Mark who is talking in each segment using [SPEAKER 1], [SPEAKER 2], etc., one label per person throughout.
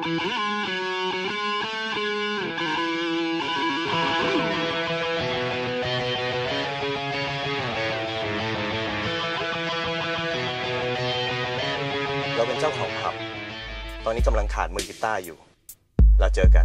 [SPEAKER 1] เราเป็นเจ้าของผับตอนนี้กำลังขาดมือกีตาร์อยู่แล้วเจอกัน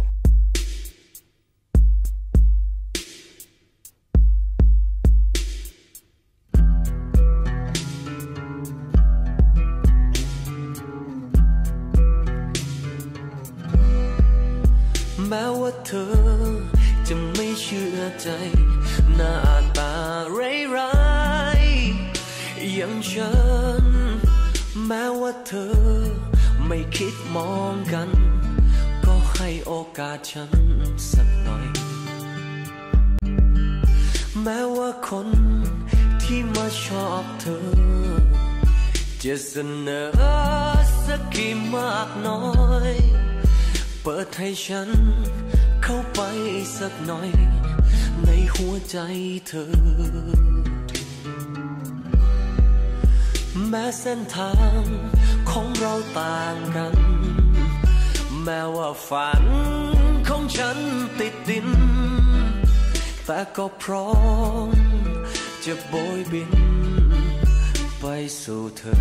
[SPEAKER 2] แม้ว่าเธอจะไม่เชื่อใจหน้าตาร้ายๆอย่างฉันแม้ว่าเธอไม่คิดมองกันก็ให้โอกาสฉันสักหน่อยแม้ว่าคนที่มาชอบเธอจะเสนอสักกี่มากน้อยเปิดให้ฉันเข้าไปสักหน่อยในหัวใจเธอแม้เส้นทางของเราต่างกันแม้ว่าฝันของฉันติดดินแต่ก็พร้อมจะโบยบินไปสู่เธอ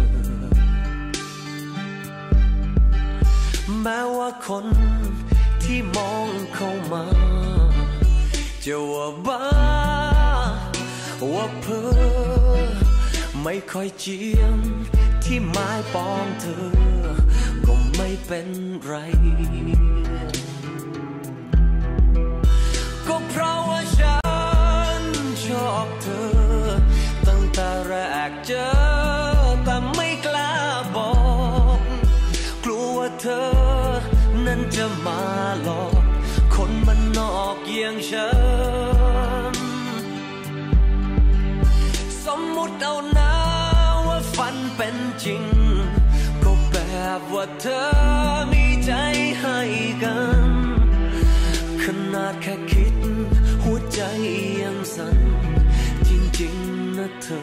[SPEAKER 2] แม้ว่าคนที่มองเข้ามาจะว่าบ้าว่าเพ้อไม่ค่อยเจียมที่ไม้ปองเธอก็ไม่เป็นไรก็เพราะว่าฉันชอบเธอตั้งแต่แรกเจอแต่ไม่กล้าบอกกลัวว่าเธอนั้นจะมาหลอกคนมันนอกอย่างฉันสมมุติเอานะว่าฝันเป็นจริงก็แบบว่าเธอมีใจให้กันขนาดแค่คิดหัวใจยังสั่นจริงๆนะเธอ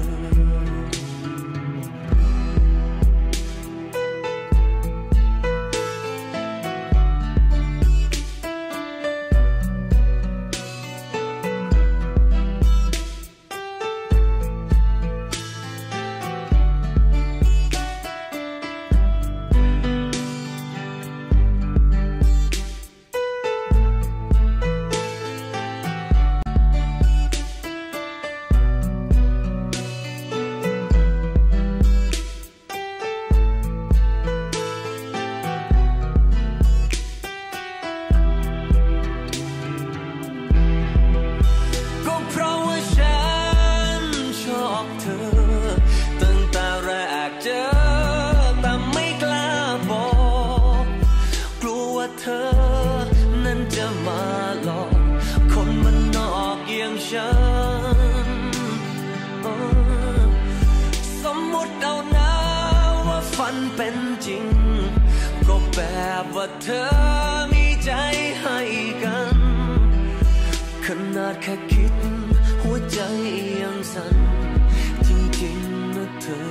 [SPEAKER 2] เป็นจริงก็แบบว่าเธอมีใจให้กันขนาดแค่คิดหัวใจยังสั่นจริงๆนะเธอ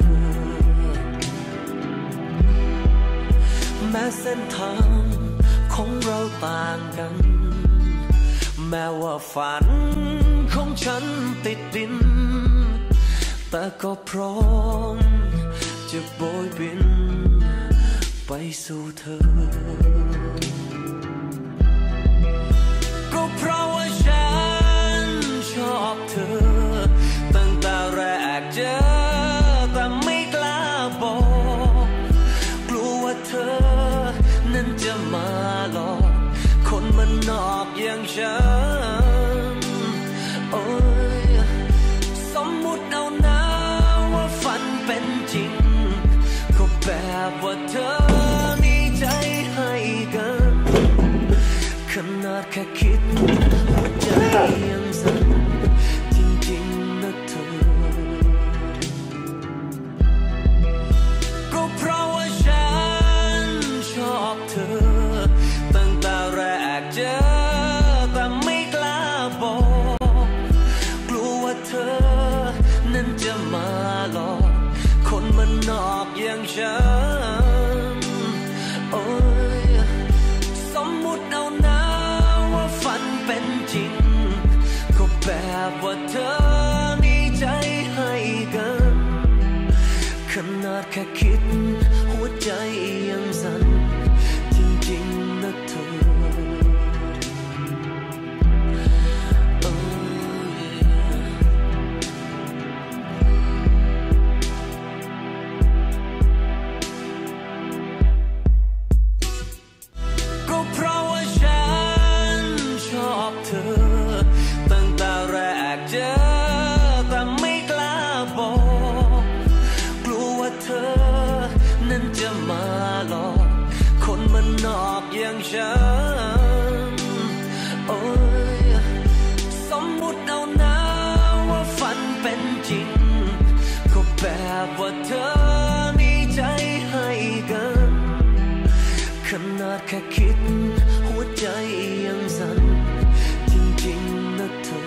[SPEAKER 2] แม้เส้นทางของเราต่างกันแม้ว่าฝันของฉันติดดินแต่ก็พร้อมจะโบยบินไปสู่เธอก็เพราะว่าฉันชอบเธอตั้งแต่แรกเจอแต่ไม่กล้าบอกกลัวว่าเธอนั้นจะมาหลอกคนมันนอกอย่างฉันโอ้ยสมมุติเอานะว่าฝันเป็นจริงก็แบบว่าเธอมีใจให้กันขนาดแค่คิดแบบว่าเธอมีใจให้กันขนาดแค่คิดหัวใจยังสั่นจริงๆนะเธออย่างฉันโอ้ยสมมุติเอานะว่าฝันเป็นจริงก็แบบว่าเธอมีใจให้กันขนาดแค่คิดหัวใจยังสั่นจริงๆนะเธอ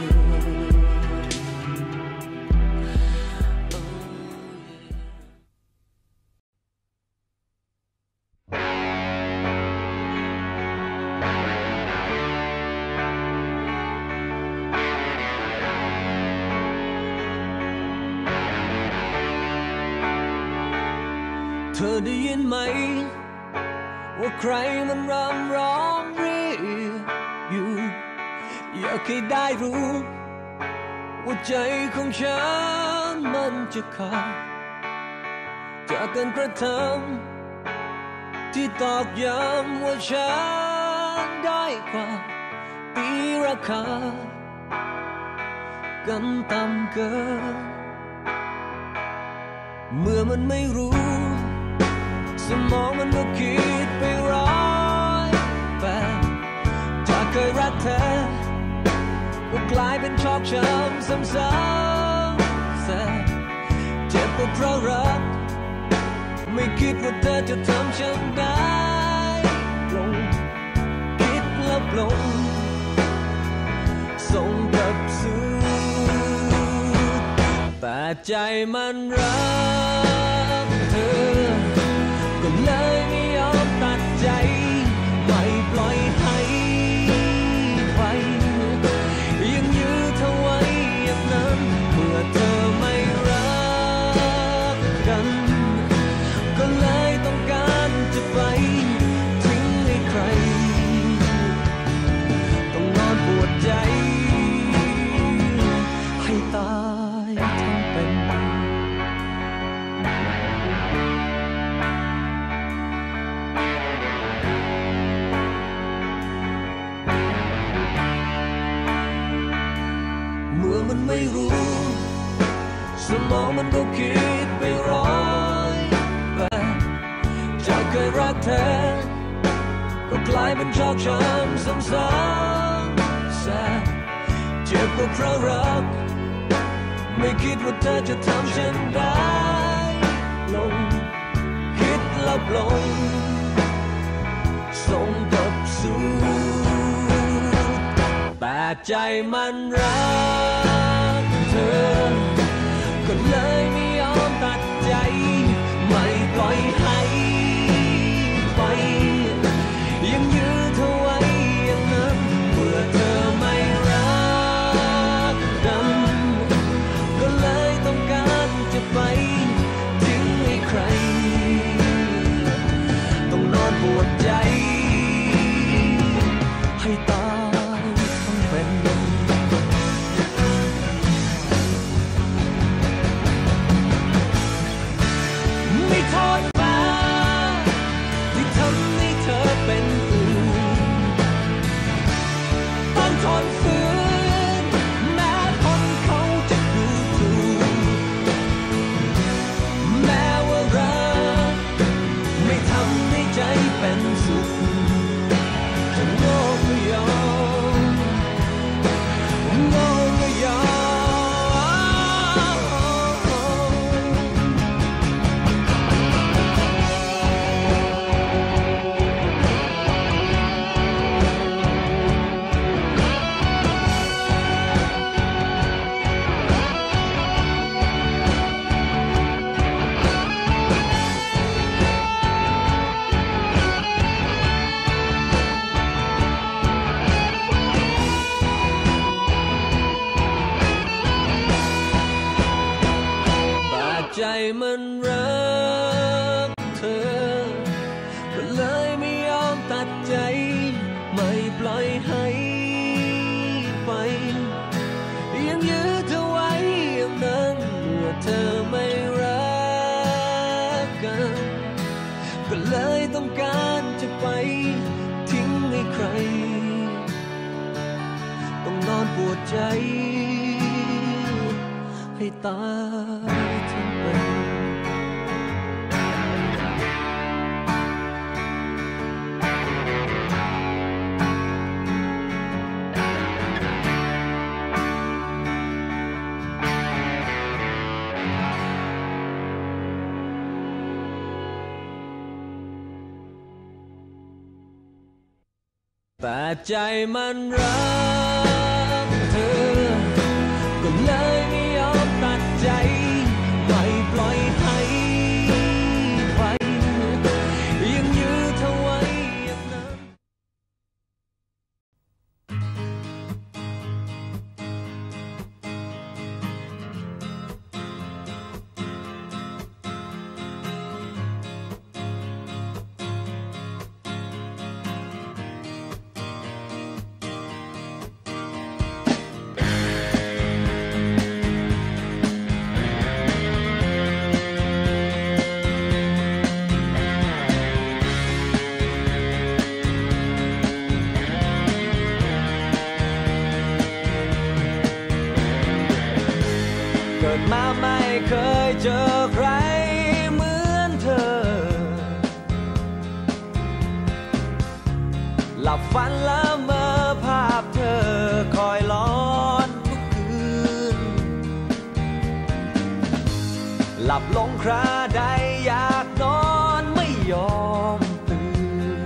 [SPEAKER 2] เธอได้ยินไหมว่าใครมันรำร้องเรียกอยู่อยากให้ได้รู้ว่าใจของฉันมันจะขาดจากการกระทำที่ตอกย้ำว่าฉันได้กว่าตีราคากันต่ำเกินเมื่อมันไม่รู้สมองมันก็คิดไปร้อยแบบจากเคยรักเธอก็กลายเป็นชอกช้ำซ้ำๆแสบเจ็บก็เพราะรักไม่คิดว่าเธอจะทำฉันได้ลงคิดลบลงส่งกลับสู่แต่ใจมันรักเธอก็เลยไม่ยอมตัดใจไม่ปล่อยให้ไปยังยื้อเธอไว้อย่างนั้นเมื่อเธอไม่รักกันก็เลยต้องการจะไปทิ้งให้ใครต้องนอนปวดใจให้ตายทั้งเป็นมันไม่รู้สมองมันก็คิดไปร้อยแบบจากเคยรักเธอก็กลายเป็นชอกช้ำซ้ำๆแสบเจ็บก็เพราะรักไม่คิดว่าเธอจะทำฉันได้ลงคิดลบลงส่งกลับสู่แต่ใจมันรักเธอก็เลยไม่ยอมตัดใจไม่ปล่อยให้ไปยังยื้อเธอไว้อย่างนั้นเมื่อเธอไม่รักกันก็เลยต้องการจะไปทิ้งให้ใครต้องนอนปวดใจให้ตายทั้งเป็นใจให้ตายทั้งเป็นแต่ใจมันรักเธอก็เลยไม่ยอมตัดใจไม่ปล่อยให้ไปยังยื้อเธอไว้อย่างนั้นเกิดมาไม่เคยเจอใครเหมือนเธอหลับฝันละเมอภาพเธอคอยล้อนทุกคืนหลับลงคราใดอยากนอนไม่ยอมตื่น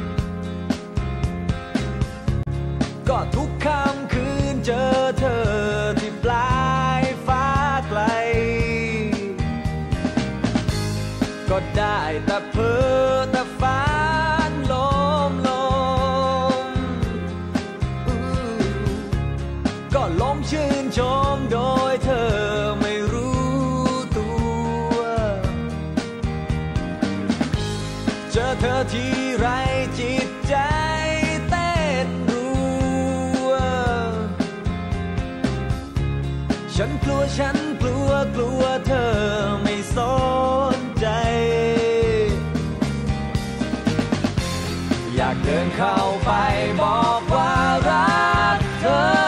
[SPEAKER 2] ก็ทุกค่ำคืนเจอเธอที่ปลายฟ้าไกลก็ได้แต่เพ้อแต่ฝันลมก็ล้มชื่นชมโดยเธอไม่รู้ตัวเจอเธอทีไรจิตใจเต้นรัวฉันกลัวกลัวเธอไม่สนใจอยากเดินเข้าไปบอกว่ารักเธอ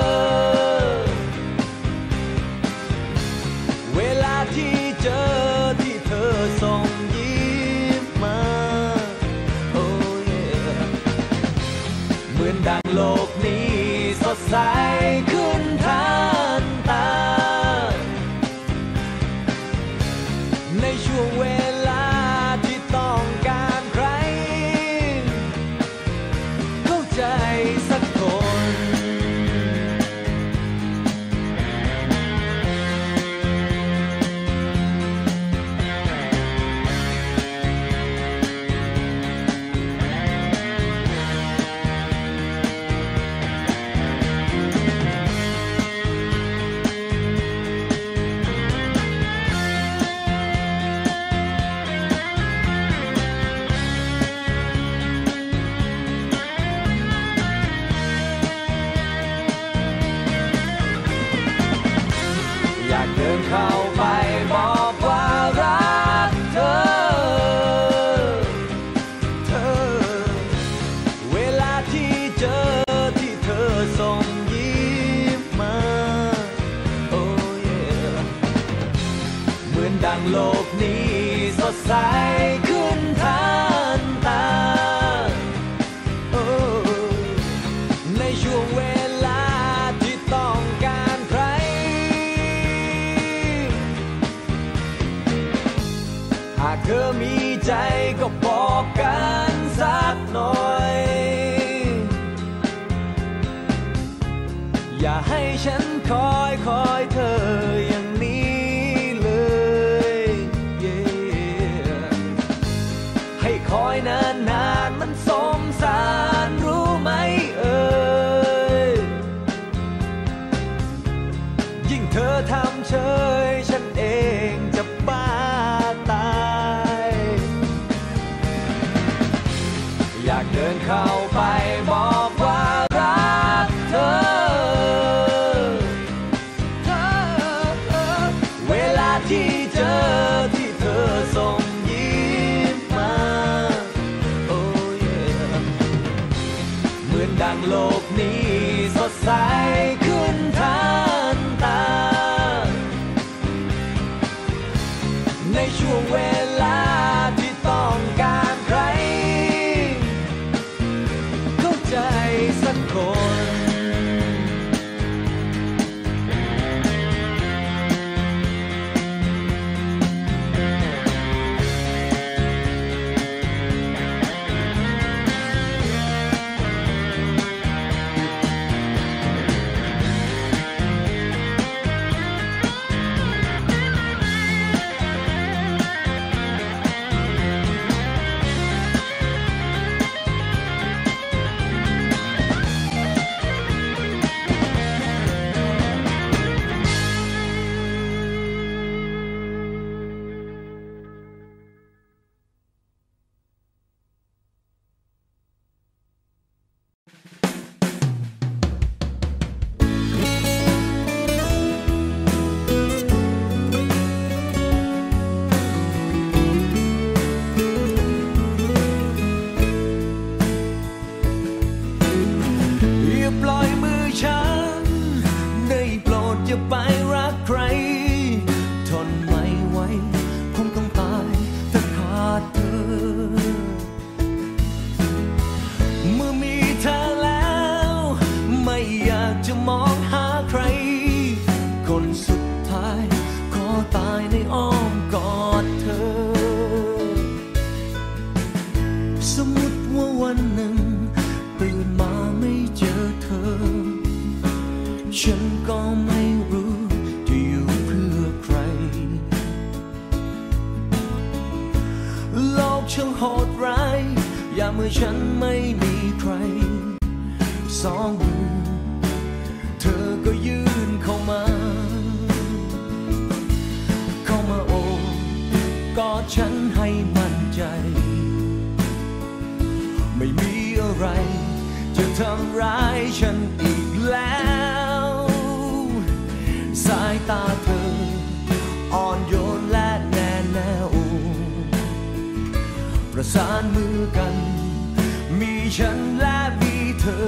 [SPEAKER 2] เวลาที่เจอที่เธอส่งยิ้มมาโอ้ยเหมือนดังโลกนี้สดใสขึ้นทันตาในช่วงเวลาที่ต้องการใครเข้าใจสักคน เข้าไปบอกว่ารักเธอเวลาที่เจอที่เธอส่งยิ้มมาโอ้ยเหมือนดังโลกนี้สดใสขึ้นทันตาในช่วงเวลาที่ต้องการใครหากเธอมีใจก็บอกกันสักหน่อยอย่าให้ฉันคอยเธออย่างนี้เลยให้คอยนานมันสมสารรู้ไหมเอ่ยยิ่งเธอทำเฉยฉันเองจะบ้าตายอยากเดินเข้าไปบอกว่ารักเธอเวลาที่เจอที่เธอส่งยิ้มมาโอ้ยเหมือนดังโลกนี้สดใสขึ้นได้โปรดอย่าไปรักใครทนไม่ไหวคงต้องตายถ้าขาดเธอเมื่อมีเธอแล้วไม่อยากจะมองหาใครคนสุดท้ายขอตายในอ้อมกอดเธอสมมุติว่าวันหนึ่งตื่นมาไม่เจอเธอฉันก็ไม่รู้จะอยู่เพื่อใครโลกช่างโหดร้ายยามเมื่อฉันไม่มีใครสองมือเธอก็ยื่นเข้ามาโอบกอดฉันให้มั่นใจไม่มีอะไรจะทำร้ายฉันอีกแล้วสายตาเธออ่อนโยนและแน่แน่วประสานมือกันมีฉันและมีเธอ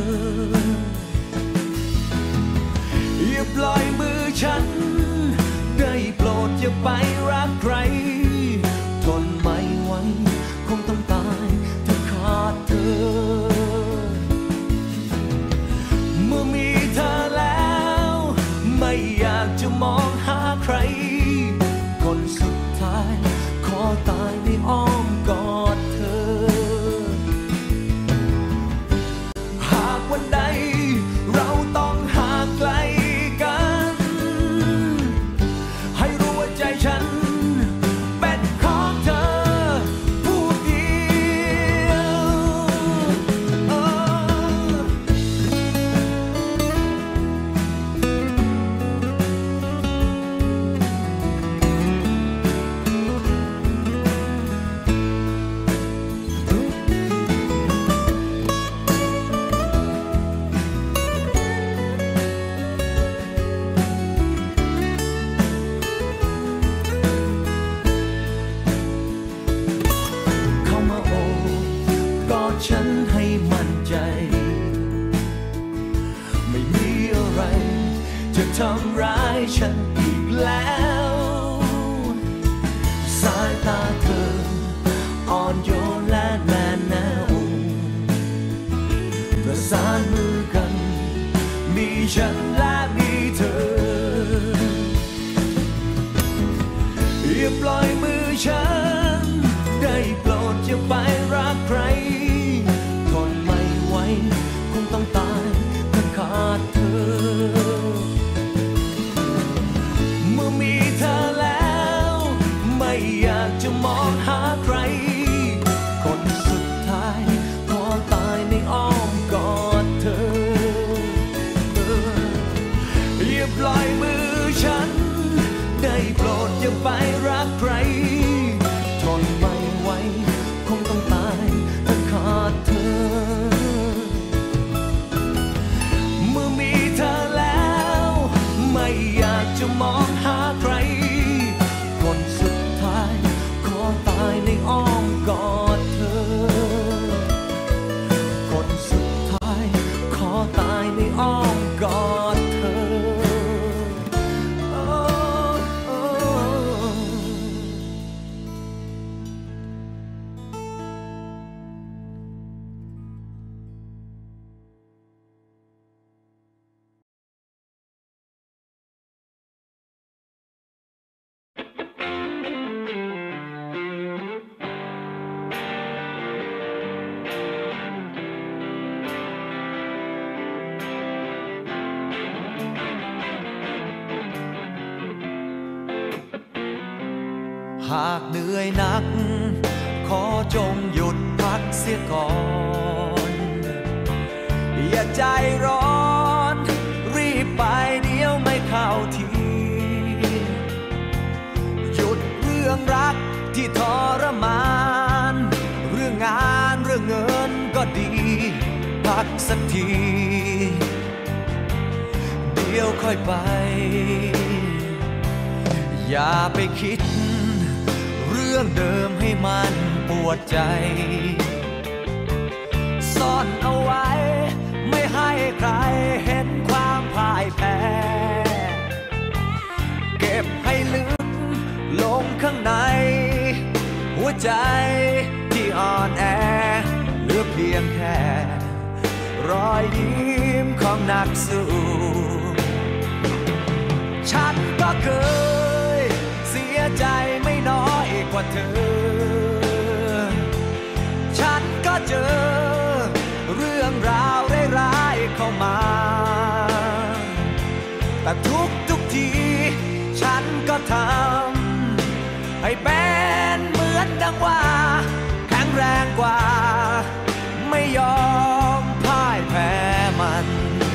[SPEAKER 2] อย่าปล่อยมือฉันได้โปรดอย่าไปรักใครทนไม่ไหวคงต้องตายถ้าขาดเธอเมื่อมีเธอแล้วไม่อยากจะมองหาใครคนสุดท้ายขอตายในอ้อมกอดเธอหากวันใดเราต้องห่างไกลกันให้รู้ว่าใจฉันเป็นของเธอผู้เดียวฉันให้มั่นใจไม่มีอะไรจะทำร้ายฉันอีกแล้วสายตาเธออ่อนโยนและแน่แน่วประสานมือกันมีฉันและมีเธออย่าปล่อยมือฉันได้โปรดอย่าไปรักใครทนไม่ไหวคงต้องตายถ้าขาดเธอเมื่อมีเธอแล้วไม่อยากจะมองหาใครคนสุดท้ายขอตายในอ้อมกอดเธออย่าปล่อยมือฉันได้โปรดอย่าไปรักใครทนไม่ไหวคงต้องตายถ้าขาดเธอเมื่อมีเธอแล้วไม่อยากจะมองหาใครคนสุดท้ายขอตายในอ้อมกอดเธอคนสุดท้ายขอตายในอ้อมกอดเธอหากเหนื่อยหนักขอจงหยุดพักเสียก่อนอย่าใจร้อนรีบไปเดี๋ยวไม่เข้าทีหยุดเรื่องรักที่ทรมานเรื่องงานเรื่องเงินก็ดีพักสักทีเดี๋ยวค่อยไปอย่าไปคิดเรื่องเดิมให้มันปวดใจซ่อนเอาไว้ไม่ให้ใครเห็นความพ่ายายแพ้เก็บให้ลึกลงข้างในหัวใจที่อ่อนแอเหลือเพียงแค่รอยยิ้มของนักสู้ฉันก็เคยเสียใจไม่น้อยกว่าเธอฉันก็เจอเรื่องราวร้ายๆเข้ามาแต่ทุกทีฉันก็ทำให้เป็นเหมือนดังว่าแข็งแรงกว่าไม่ยอมพ่ายแพ้มัน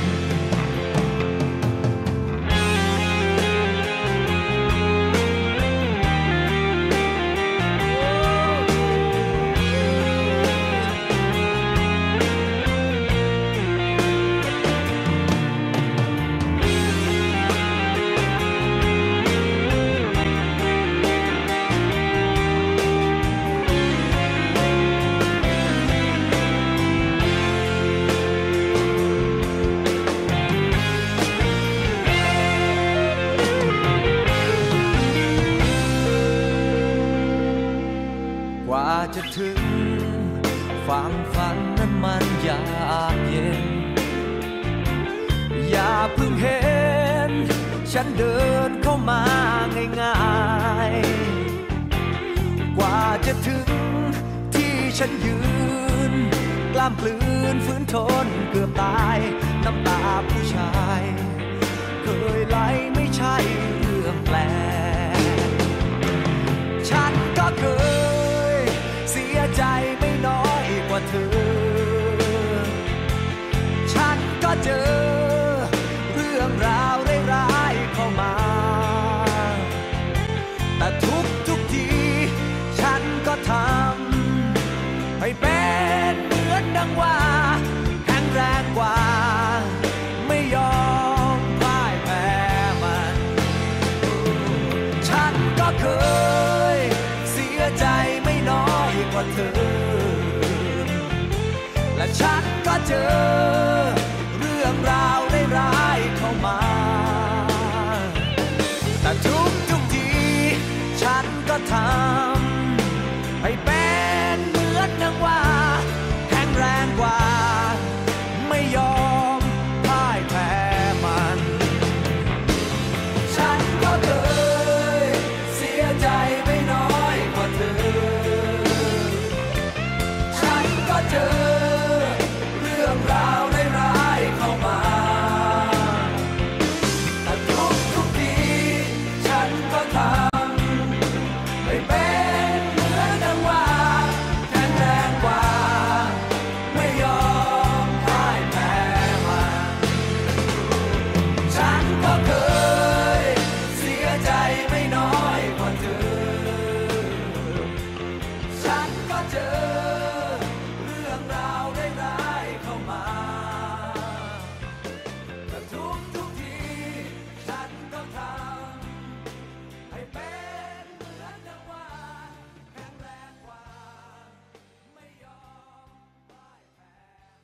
[SPEAKER 2] จะถึงความฝันนั้นมันยากเย็นอย่าเพิ่งเห็นฉันเดินเข้ามาง่ายๆกว่าจะถึงที่ฉันยืนกล้ามปลื้นฝืนทนเกือบตายน้ำตาผู้ชายเคยไหลไม่ใช่เรื่องแปลกฉันก็เคยเสียใจไม่น้อยกว่าเธอฉันก็เจอเรื่องราวร้ายๆเข้ามาแต่ทุกทีฉันก็ทำให้เป็นเหมือนดังว่าแข็งแรงกว่าไม่ยอมพ่ายแพ้มันฉันก็เคยเสียใจไม่น้อยกว่าเธอและฉันก็เจอเรื่องราวร้ายๆเข้ามาแต่ทุกทีฉันก็ทำให้เป็นเหมือนดังว่าแข็งแรงกว่าไม่ยอมพ่ายแพ้มันฉันก็เคยเสียใจไม่น้อยกว่าเธอฉันก็เจอเรื่องราวร้ายๆเข้ามาแต่ทุกทีฉันก็ทำให้เป็นเหมือนดังว่าแข็งแรงกว่าไม่ยอมพ่ายแพ้มันฉันก็เคยเสียใจไม่น้อยกว่าเธอฉันก็เจอเรื่องราวร้ายๆเข้ามาแต่ทุกทีฉันก็ทำให้เป็นเหมือนดังว่าแข็งแรงกว่าไม่ยอมพ่ายแพ้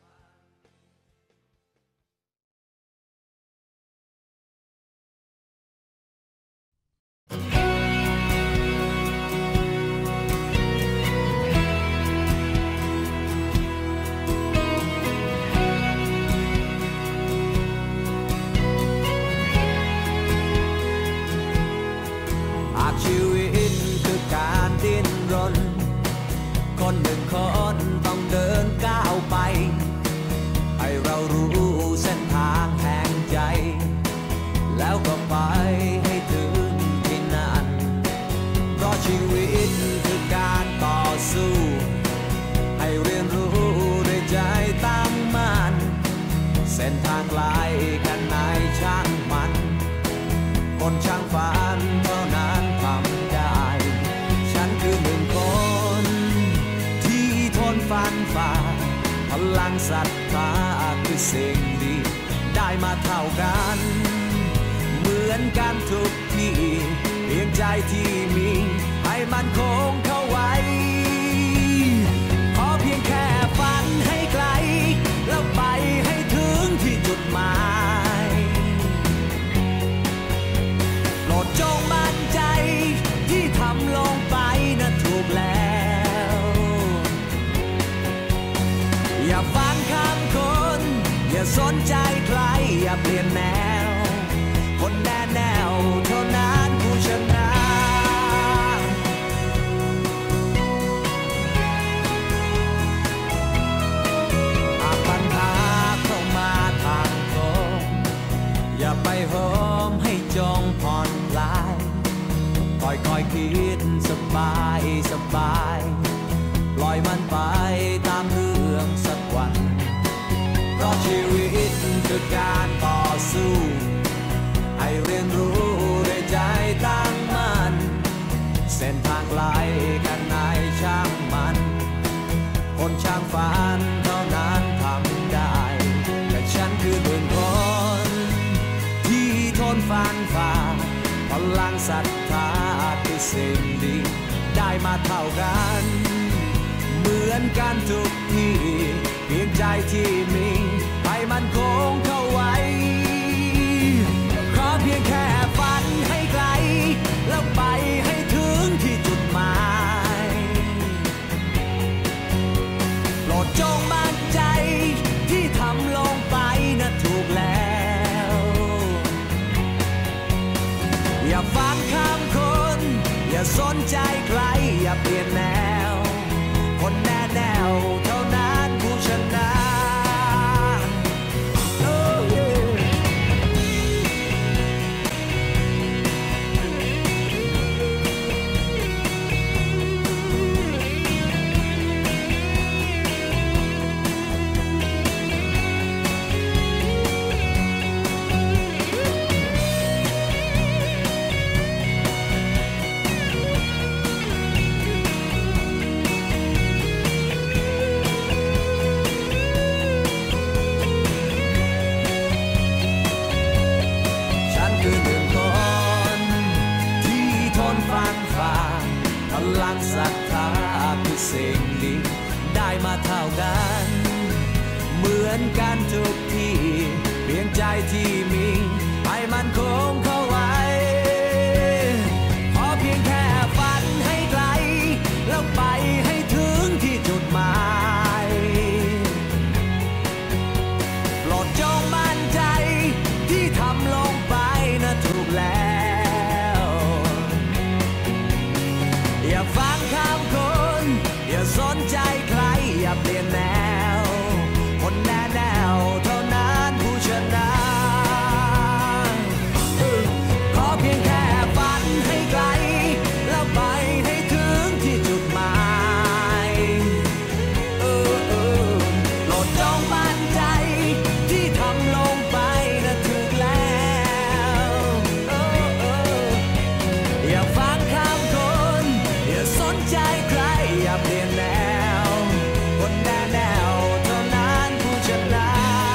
[SPEAKER 2] ชีวิตคือการดิ้นรนคนหนึ่งคนต้องเดินก้าวไปให้เรารู้เส้นทางแห่งใจแล้วก็ไปให้ถึงที่นั่นเพราะชีวิตคือการต่อสู้ให้เรียนรู้ด้วยใจตั้งมั่นเส้นทางไกลแค่ไหนช่างมันคนช่างฝันเท่านั้นทำได้ฉันคือหนึ่งคนที่ทนฟันฝ่าพลังศรัทธาคือสิ่งดีได้มาเท่ากันเหมือนกันทุกที่เพียงใจที่มีให้มันคงเข้าไว้ขอเพียงแค่ฝันให้ไกลแล้วไปให้ถึงที่จุดหมายสนใจใครอย่าเปลี่ยนแนวคนแน่แนวเท่านั้นผู้ชนะปัญหาเข้ามาทางตรงอย่าไปโหมให้จงผ่อนคลายค่อยๆคิดสบายสบายปล่อยมันไปตามเรื่องสักวันเพราะชีวิตคือการต่อสู้ให้เรียนรู้ด้วยใจตั้งมั่นเส้นทางไกลกันไหนช่างมันคนช่างฝันเท่านั้นทำได้แต่ฉันคือหนึ่งคนที่ทนฟันฝ่าพลังศรัทธาคือสิ่งดีได้มาเท่ากันเหมือนกันทุกที่เพียงใจที่มีให้มันคงเข้าไว้ขอเพียงแค่ฝันให้ไกลแล้วไปให้ถึงที่จุดหมายโปรดจงมั่นใจที่ทำลงไปนะถูกแล้วอย่าฟังคำคนอย่าสนใจใครอย่าเปลี่ยนแนวคนแน่แนวเท่านั้นผู้ชนะพลังศรัทธาคือสิ่งดีได้มาเท่ากันเหมือนกันทุกที่เพียงใจที่มีให้มันคงเข้าไว้ขอเพียงแค่ฝันให้ไกลแล้วไปให้ถึงที่จุดหมายโปรดจงมั่นใจที่ทำลงไปนะถูกแล้วอย่าฟังคำคนอย่าสนใจใครอย่าเปลี่ยนแนวคนแน่แนวเท่านั้นผู้ชนะขอเพียงแค่ฝันให้ไกลแล้วไปให้ถึงที่จุดหมายโปรดจงมั่นใจที่ทำลงไปนะถูกแล้วอย่าฟังคำคนอย่าสนใจใครอย่าเปลี่ยนแนวคนแน่แนวเท่านั้นผู้ชนะ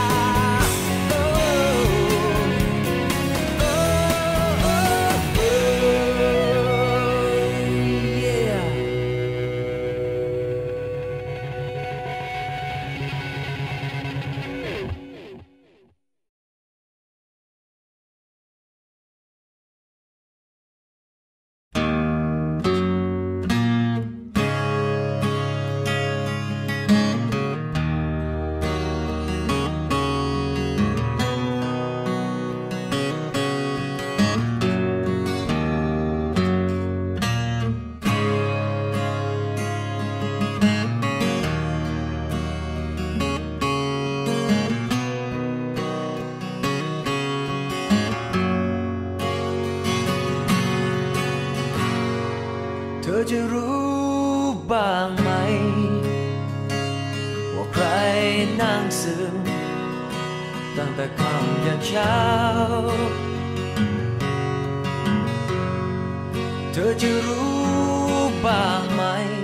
[SPEAKER 2] เธอจะรู้บ้างไหมว่าใครนั่งซึมตั้งแต่ค่ำยันเช้าเธอจะรู้บ้างไหม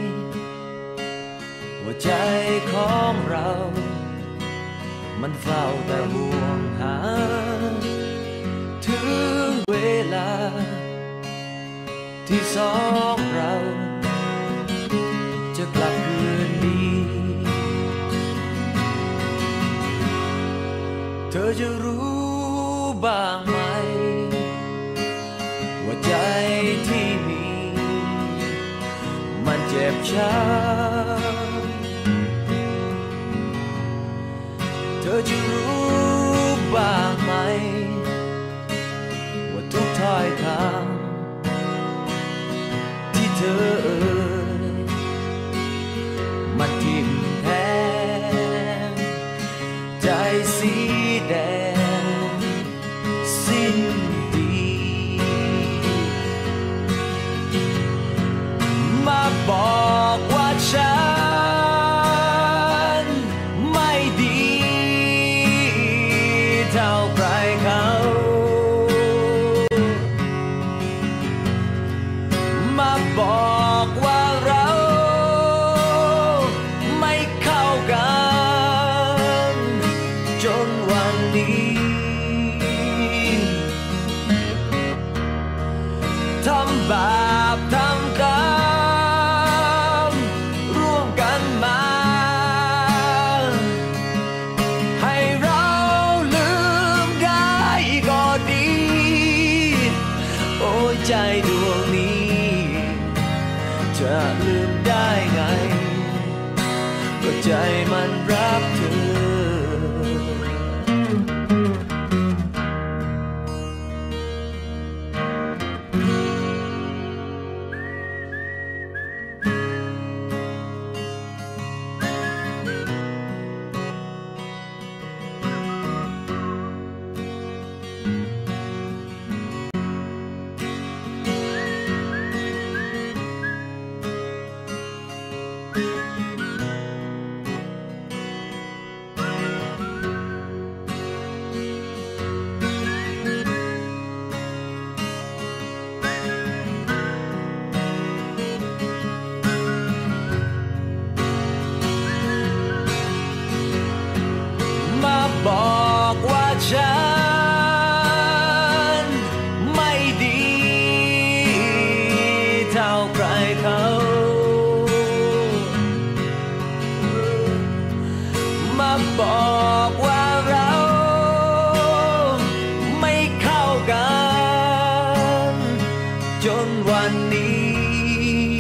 [SPEAKER 2] ว่าใจของเรามันเฝ้าแต่ห่วงหาถึงเวลาที่สองเราจะกลับคืนดีเธอจะรู้บ้างไหมว่าใจที่มีมันเจ็บช้ำเธอจะรู้ทำบาปทำกรรมร่วมกันมาให้เราลืมได้ก็ดีโอ้ยใจดวงนี้จะลืมได้ไงก็ใจมันรักเธอบอกว่าฉันไม่ดีเท่าใครเขามาบอกว่าเราไม่เข้ากันจนวันนี้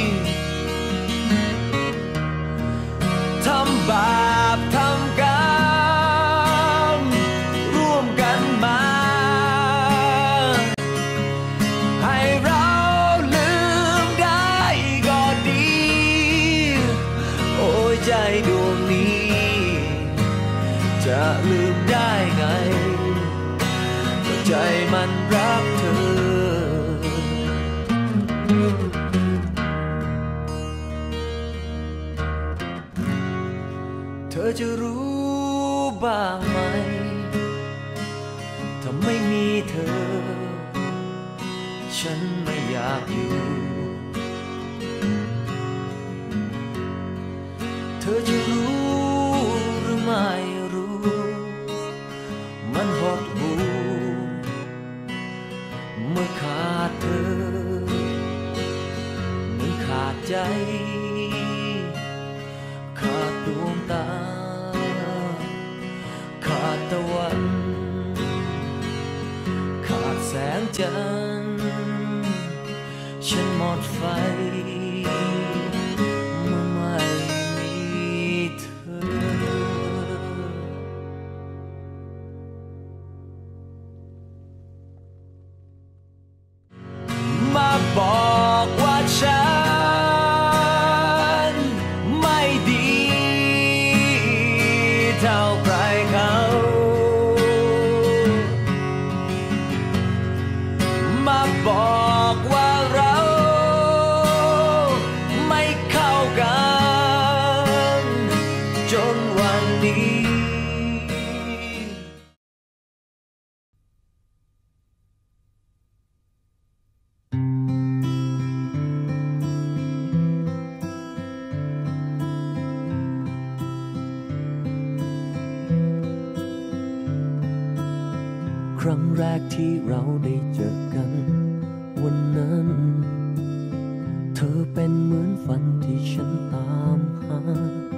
[SPEAKER 2] ทำบาปทำกรรมร่วมกันมาให้เราลืมได้ก็ดีโอ้ยใจดวงนี้จะลืมได้ไงใจมันรักเธอเธอจะรู้บ้างไหมถ้าไม่มีเธอฉันไม่อยากอยู่เธอจะรู้หรือไม่รู้มันหดหู่เมื่อขาดเธอเหมือนขาดใจขาดดวงตาขาดตะวันขาดแสงจันทร์ฉันหมดไฟเมื่อไม่มีเธอมาบอกว่าฉันไม่ดีเท่าใครเขามาบอกว่าเราไม่เข้ากันจนวันนี้ครั้งแรกที่เราได้เจอกันวันนั้นเธอเป็นเหมือนฝันที่ฉันตามหา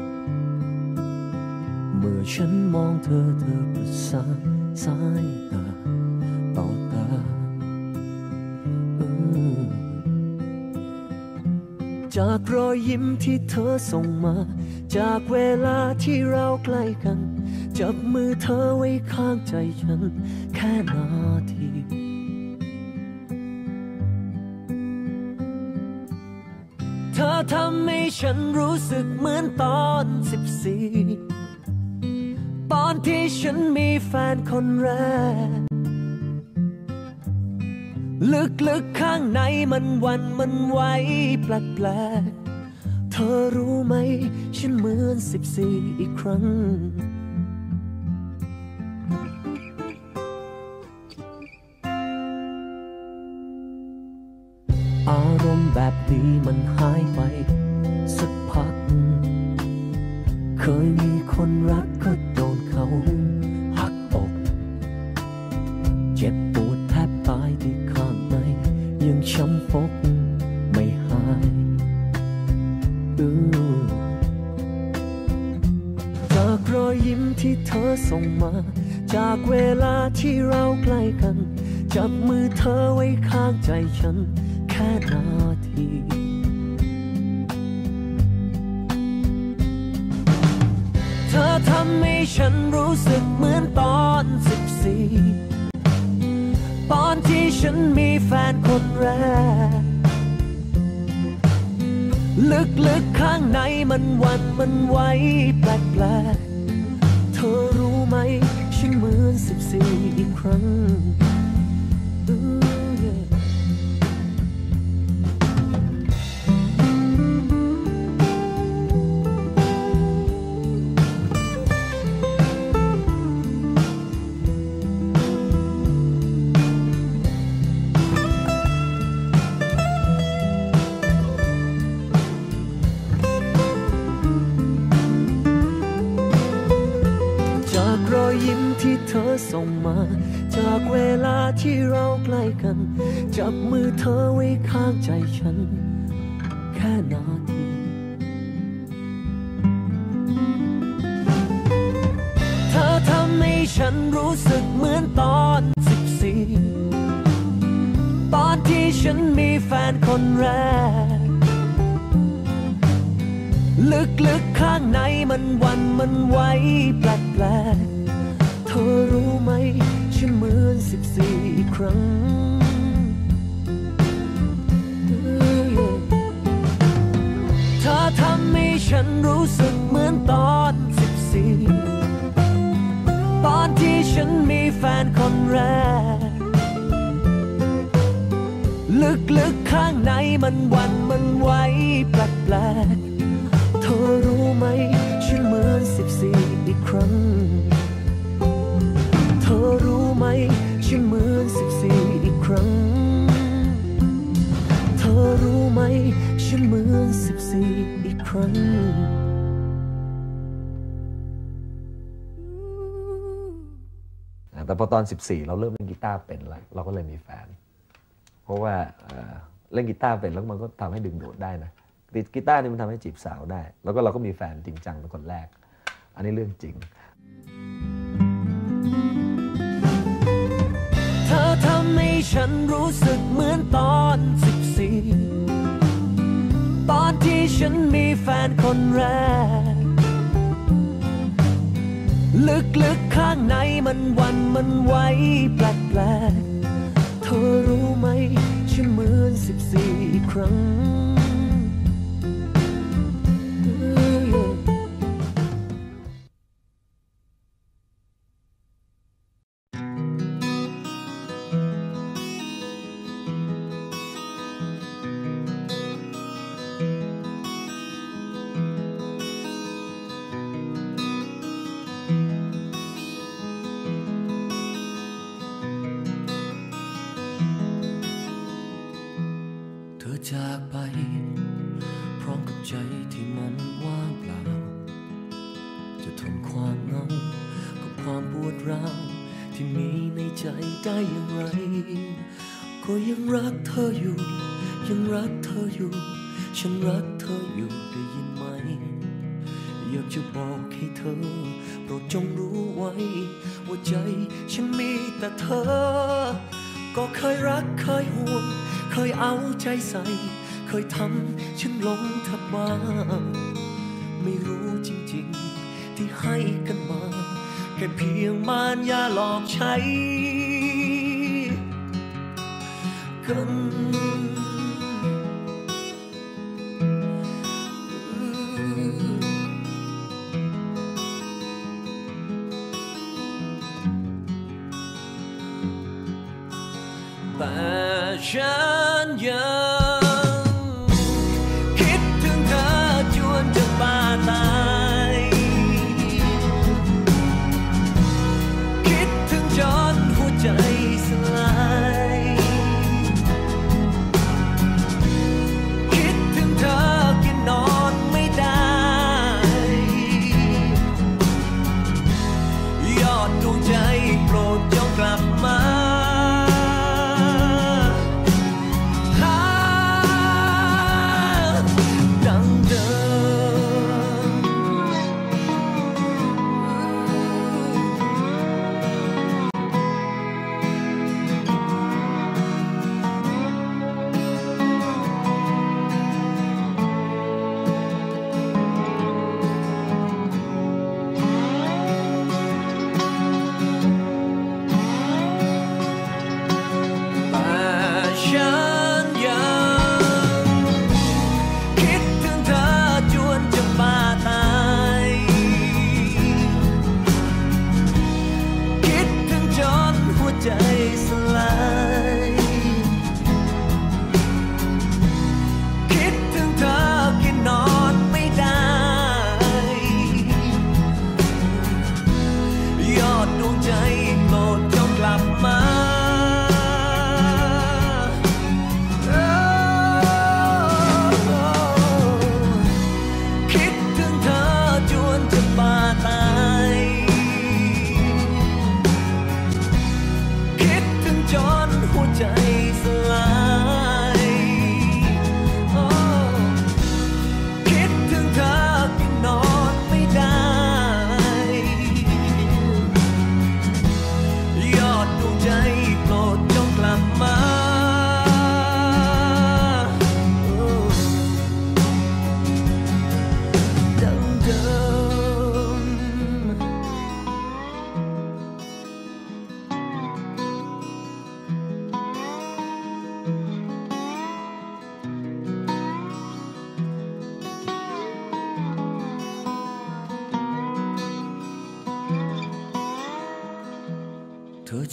[SPEAKER 2] เมื่อฉันมองเธอประสานสายตาต่อตาจากรอยยิ้มที่เธอส่งมาจากเวลาที่เราใกล้กันจับมือเธอไว้ข้างใจฉันแค่นาทีเธอทำให้ฉันรู้สึกเหมือนตอน14ตอนที่ฉันมีแฟนคนแรกลึกๆข้างในมันวันมันไหวแปลกๆเธอรู้ไหมฉันเหมือน14อีกครั้งอารมณ์แบบนี้มันหายไปสักพักเคยมีคนรักก็โดนเขาหักอกเจ็บปวดแทบตายที่ข้างในยังช้
[SPEAKER 3] ฟกไม่หายจากรอยยิ้มที่เธอส่งมาจากเวลาที่เราใกล้กันจับมือเธอไว้ข้างใจฉันแค่นาทีเธอทำให้ฉันรู้สึกเหมือนตอน14ตอนที่ฉันมีแฟนคนแรกลึกๆข้างในมันหวั่นมันไหวแปลกๆเธอรู้ไหมฉันเหมือน14อีกครั้งที่เธอส่งมาจากเวลาที่เราใกล้กันจับมือเธอไว้ข้างใจฉันแค่นาทีเธอทำให้ฉันรู้สึกเหมือนตอน14ตอนที่ฉันมีแฟนคนแรกลึกๆข้างในมันหวั่นมันไหวแปลกๆเธอรู้ไหมฉันเหมือน14อีกครั้งเธอทำให้ฉันรู้สึกเหมือนตอน14ตอนที่ฉันมีแฟนคนแรกลึกๆข้างในมันหวั่นมันไหวแปลกๆเธอรู้ไหมฉันเหมือน14อีกครั้งเธอรู้ไหมฉันเหมือน14อีกครั้งเธอรู้ไหมฉันเหมือน14อีกครั้ง
[SPEAKER 4] แต่พอตอน14เราเริ่มเล่นกีตาร์เป็นแล้วเราก็เลยมีแฟนเพราะว่าเล่นกีตาร์เป็นแล้วมันก็ทำให้ดึงดูดได้นะกีตาร์นี่มันทำให้จีบสาวได้แล้วก็เราก็มีแฟนจริงจังเป็นคนแรกอันนี้เรื่องจริง
[SPEAKER 3] เธอทำให้ฉันรู้สึกเหมือนตอน14ตอนที่ฉันมีแฟนคนแรกลึกๆข้างในมันหวั่นมันไหวแปลกๆเธอรู้ไหมฉันเหมือน14อีกครั้งจากไปพร้อมกับใจที่มันว่างเปล่าจะทนความเหงากับความปวดร้าวที่มีในใจได้อย่างไรก็ยังรักเธออยู่ยังรักเธออยู่ฉันรักเธออยู่ได้ยินไหมอยากจะบอกให้เธอโปรดจงรู้ไว้ว่าใจฉันมีแต่เธอก็เคยรักเคยห่วงเคยเอาใจใส่เคยทำฉันหลงเธอบ้างไม่รู้จริงๆที่ให้กันมาแค่เพียงมารยาหลอกใช้กันแต่ฉันยังคิดถึงเธอจนจะบ้าตายคิดถึงจนหัวใจสลายคิดถึงเธอกินนอนไม่ได้ยอดดวงใจโปรดจงกลับมาหา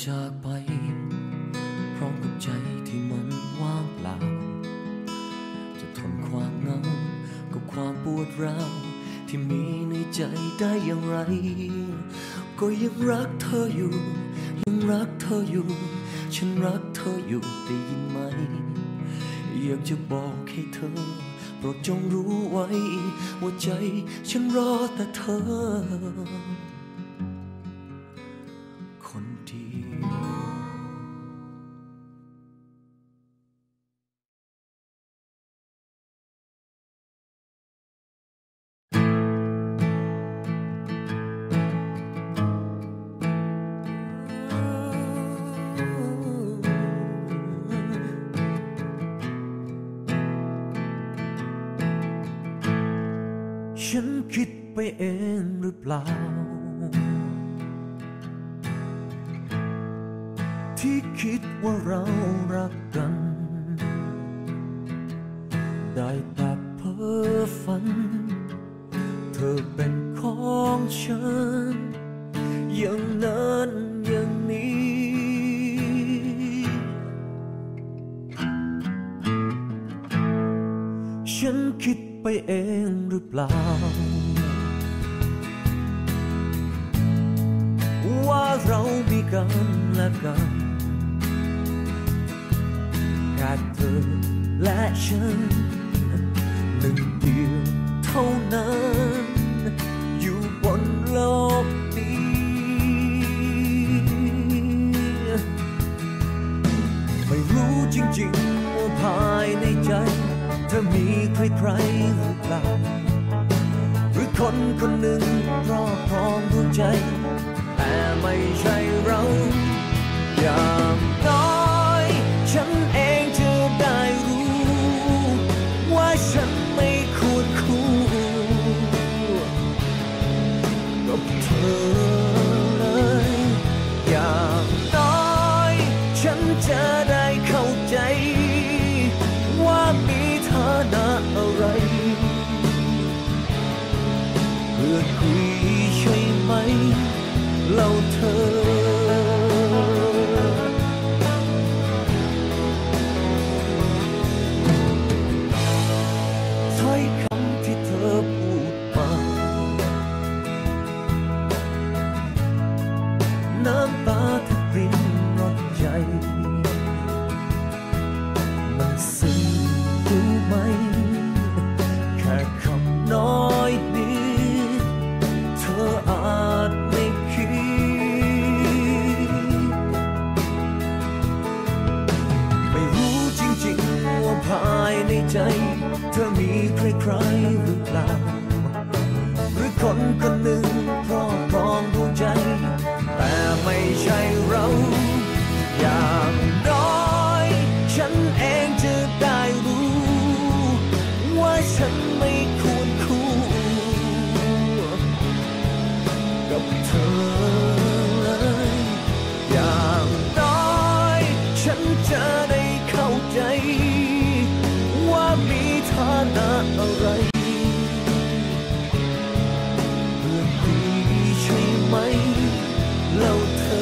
[SPEAKER 3] จากไปพร้อมกับใจที่มันว่างเปล่าจะทนความเหงากับความปวดร้าวที่มีในใจได้อย่างไรก็ยังรักเธออยู่ยังรักเธออยู่ฉันรักเธออยู่ได้ยินไหมอยากจะบอกให้เธอโปรดจงรู้ไว้ว่าใจฉันรอแต่เธอคนเดียวฉันคิดไปเองหรือเปล่าที่คิดว่าเรารักกันได้แต่เพ้อฝันเธอเป็นของฉันอย่างนั้นอย่างนี้ฉันคิดไปเองหรือเปล่าว่าเรามีกันและกันแค่เธอและฉันหนึ่งเดียวเท่านั้นอยู่บนโลกนี้ไม่รู้จริงๆว่าภายในใจเธอมีใครๆหรือเปล่าหรือคนคนหนึ่งครอบครองดวงใจแต่ไม่ใช่เราอย่างน้อยฉันเองจะได้รู้ว่าฉันไม่ควรคู่กับเธอเลยอย่างน้อยฉันจะได้เข้าใจว่ามีฐานะอะไรเพื่อนคุยใช่ไหมเล่าเธอถ้อยคำที่เธอพูดมาน้ำตาแทบรินรดใจมันซึ้งรู้ไหมแค่คำน้อยนิดเธออาจไม่คิดไม่รู้จริงๆว่าภายในใจเธอมีใครๆหรือเปล่าหรือคนคนหนึ่งครอบครองดวงใจแต่ไม่ใช่เราอย่างน้อยฉันเองจะได้รู้ว่าฉันไม่ควรคู่กับเธอเลยอย่างน้อยฉันจะได้เข้าใจว่ามีฐานะอะไรเพื่อนดีใช่ไหมเล่าเธอ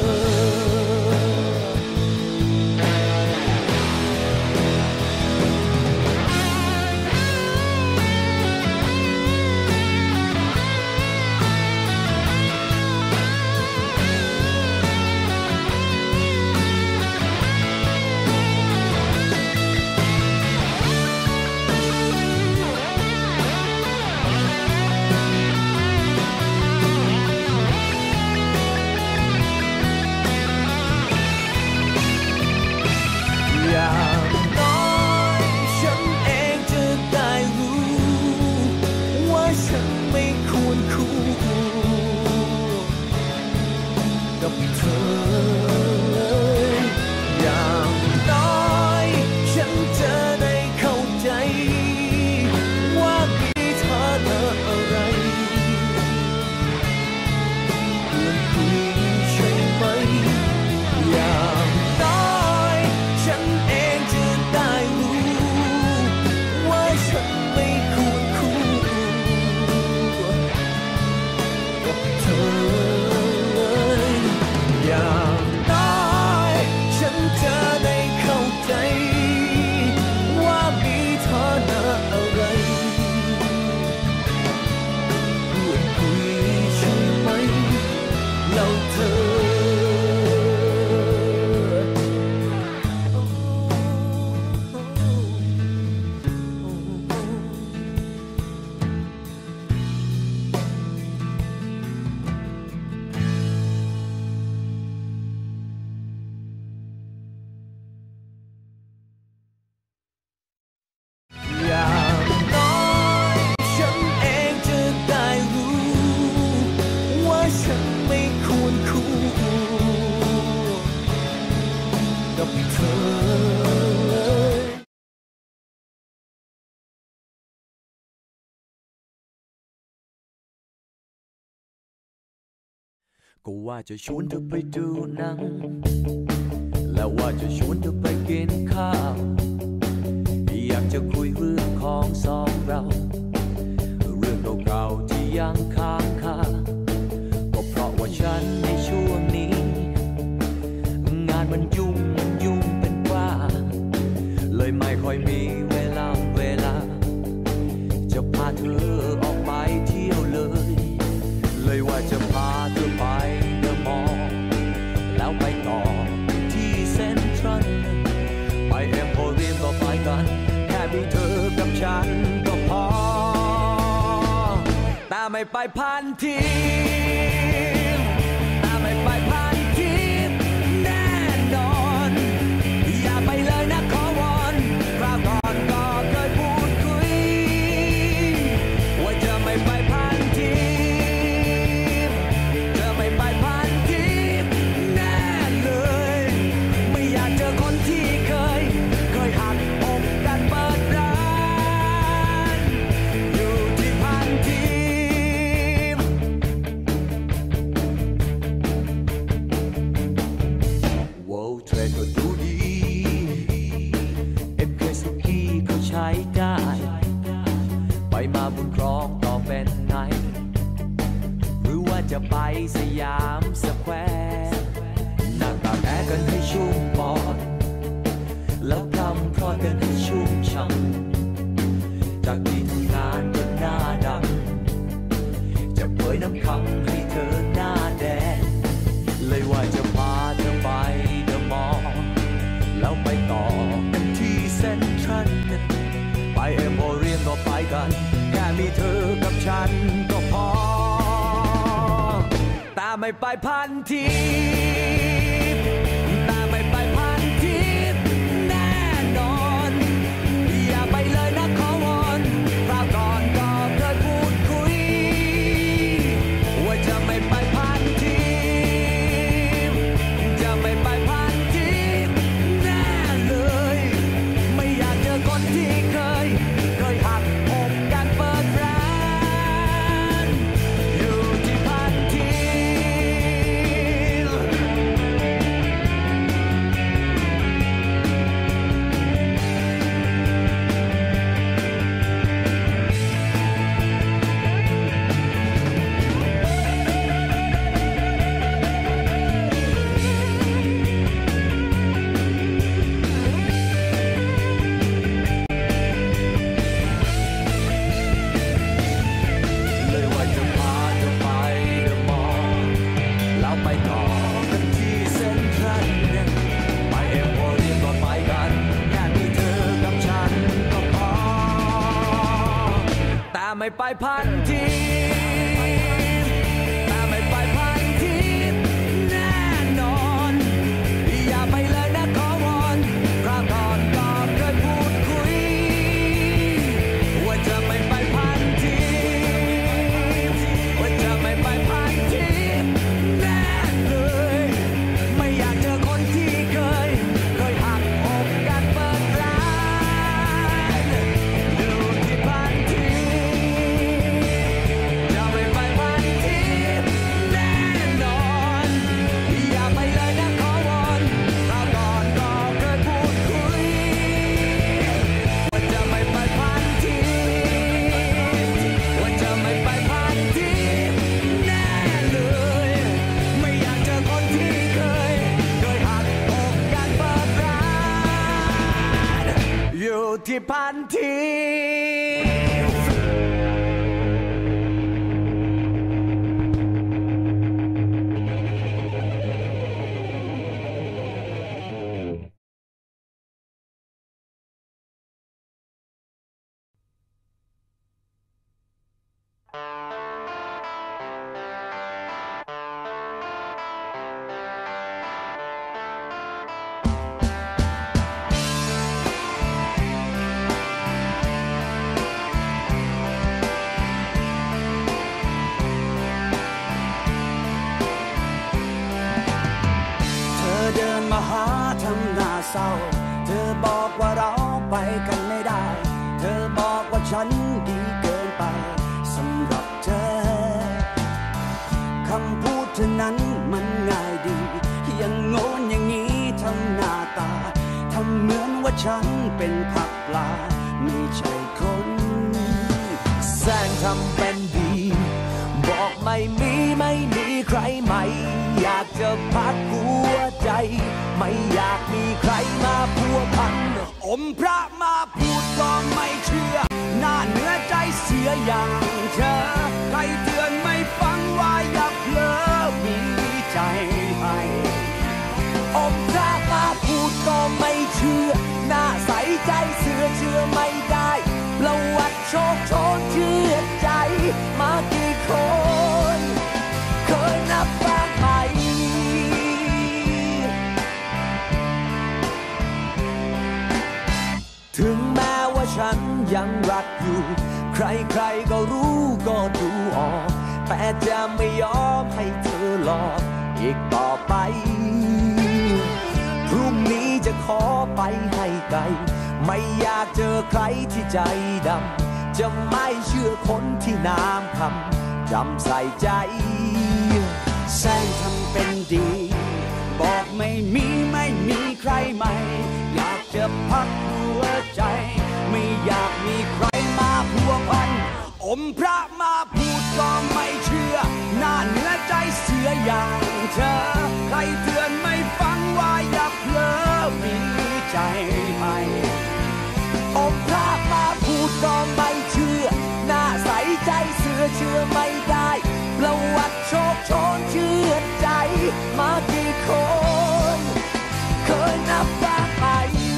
[SPEAKER 3] ก็ว่าจะชวนเธอไปดูหนังแล้วว่าจะชวนเธอไปกินข้าวอยากจะคุยเรื่องของสองเราเรื่องเก่าๆที่ยังค้างคาก็เพราะว่าฉันในช่วงนี้งานมันยุ่งเป็นบ้าเลยไม่ค่อยมีเวลาจะพาเธอออกไปเที่ยวเลยว่าจะพาเธอไปเดอะมอลล์แล้วไปต่อที่เซ็นทรัลไปเอ็มโพเรียมก็ไปกันแค่มีเธอกับฉันก็พอแต่ไม่ไปพันทีแต่ไม่ไปพันทีแน่นอนอย่าไปเลยนะขอวอนคราวก่อนก็เคยพูดคุยว่าจะไม่ไปพันทีจะไม่ไปพันทีแน่เลยไม่อยากเจอคนที่เคยหักอกกันเปิดร้านอยู่ที่พันทีWorld Trade ก็ดูดี FK สุกี้ก็ใช้ได้ไปมาบุญครองต่อเป็นไงหรือว่าจะไปสยามสแควร์นั่งตากแอร์กันให้ชุ่มปอดแล้วทำพรอดกันให้ชุ่มช่ำจากที่ทำงานก็หน้าดำจะเผยน้ำคำให้เธอหน้าแดงเลยว่าจะพาเธอไปเดอะมอลล์แล้วไปต่อกันที่เซ็นทรัลไปเอ็มโพเรียมก็ไปกันแค่มีเธอกับฉันก็พอแต่ไม่ไปพันทีแต่ไม่ไปพันทีแน่นอนอย่าไปเลยนะขอวอนคราวก่อนก็เคยพูดคุยว่าจะไม่ไปพันทีจะไม่ไปพันทีแน่เลยไม่อยากเจอคนที่เคยหักอกกันเปิดร้านอยู่ที่พันทีเลยว่าจะพาเธอไปเดอะมอลล์แล้วไปต่อกันที่เซ็นทรัลไปเอ็มโพเรียมก็ไปกันแค่มีเธอกับฉันก็พอแต่ไม่ไปพันทีแต่ไม่ไปพันทีแน่นอนอย่าไปเลยนะขอวอนคราวก่อนก็เคยพูดคุยว่าจะไม่ไปพันทีว่าจะไม่ไปพันทีแน่เลยไม่อยากเจอคนที่เคยหักอกกันเปิดร้านอยู่ที่พันทีจะไม่ไปพันทีแน่นอนอย่าไปเลยนะขอวอนคราวก่อนก็เคยพูดคุยว่าจะไม่ไปพันทีว่าจะไม่ไปพันทีแน่เลยไม่อยากเจอคนที่เคยหักอกกันเปิดร้านอยู่ที่พันที เศร้าเธอบอกว่าเราไปกันไม่ได้เธอบอกว่าฉันดีเกินไปสำหรับเธอคำพูดเธอนั้น
[SPEAKER 2] ว่าฉันเป็นผักปลาไม่ใช่คนแสร้งทำเป็นดีบอกไม่มีใครใหม่อยากจะพักหัวใจไม่อยากมีใครมาพัวพันอมพระมาพูดก็ไม่เชื่อหน้าเนื้อใจเสียอย่างเธอใครเตือนไม่ฟังว่าอย่าเพลอมีใจให้อมพระมาพูดก็ไม่เชื่อหน้าใสใจเชื่อไม่ได้ประวัติโชคโชนเชื่อใจมากี่คนเคยนับบ้างไหมถึงแม้ว่าฉันยังรักอยู่ใครก็รู้ก็ดูออกแต่จะไม่ยอมให้เธอหลอกอีกต่อไปพรุ่งนี้จะขอไปให้ไกลไม่อยากเจอใครที่ใจดำจะไม่เชื่อคนที่น้ำคำจำใส่ใจแสร้งทำเป็นดีบอกไม่มีใครใหม่อยากจะพักหัวใจไม่อยากมีใครมาพัวพันอมพระมาพูดก็ไม่เชื่อหน้าเนื้อใจเสียอย่างเธอใครเตือนไม่ฟังว่าอย่าเพลอมีใจให้อมพระมาพูดก็ไม่เชื่อหน้าใสใจเชื่อไม่ได้ประวัติโชคโชนเชื่อใจมากี่คนเคยนับบ้างไหม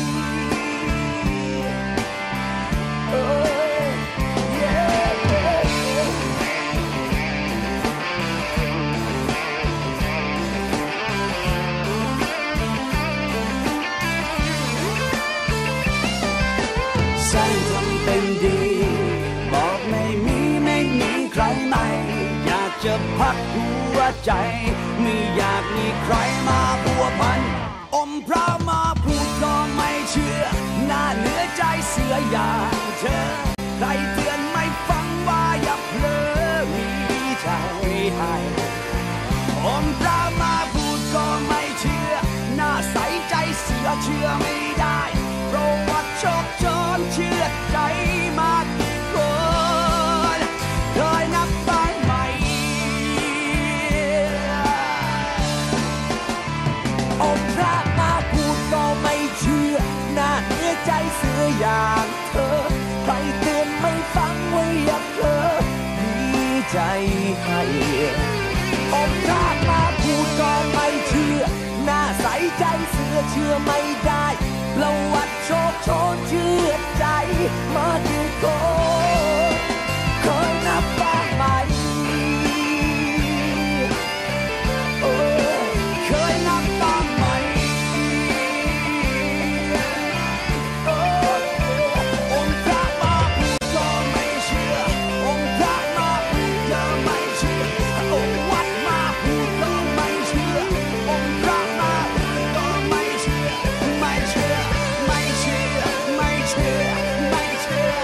[SPEAKER 2] แสร้งทำเป็นดีบอกไม่มีใครใหม่อยากจะพักหัวใจไม่อยากมีใครมาพัวพันอมพระมาพูดก็ไม่เชื่อหน้าเนื้อใจเสืออย่างเธอใครเตือนไม่ฟังว่าอย่าเพลอมีใจให้อมพระมาพูดก็ไม่เชื่อหน้าใสใจเสือเชื่อไม่ได้ประวัติโชคโชนเชื่อใจมากี่คนเคยนับบ้างไหมอมพระมาพูดก็ไม่เชื่อหน้าเนื้อใจเสืออย่างเธอใครเตือนไม่ฟังว่าอย่าเพลอมีใจให้อมพระมาพูดก็ไม่เชื่อหน้าใสใจเชื่อไม่ได้ประวัติโชคโชนเชื่อใจมากี่คนเคยนับบ้างไหมเคยนับบ้างไหมองค์พระมาพูดก็ไม่เชื่อองค์พระมาพูดก็ไม่เชื่อองค์วัดมาพูดก็ไม่เชื่อองค์พระมาพูดก็ไม่เชื่อไม่เชื่อไม่เชื่อไม่เชื่อไม่เชื่อ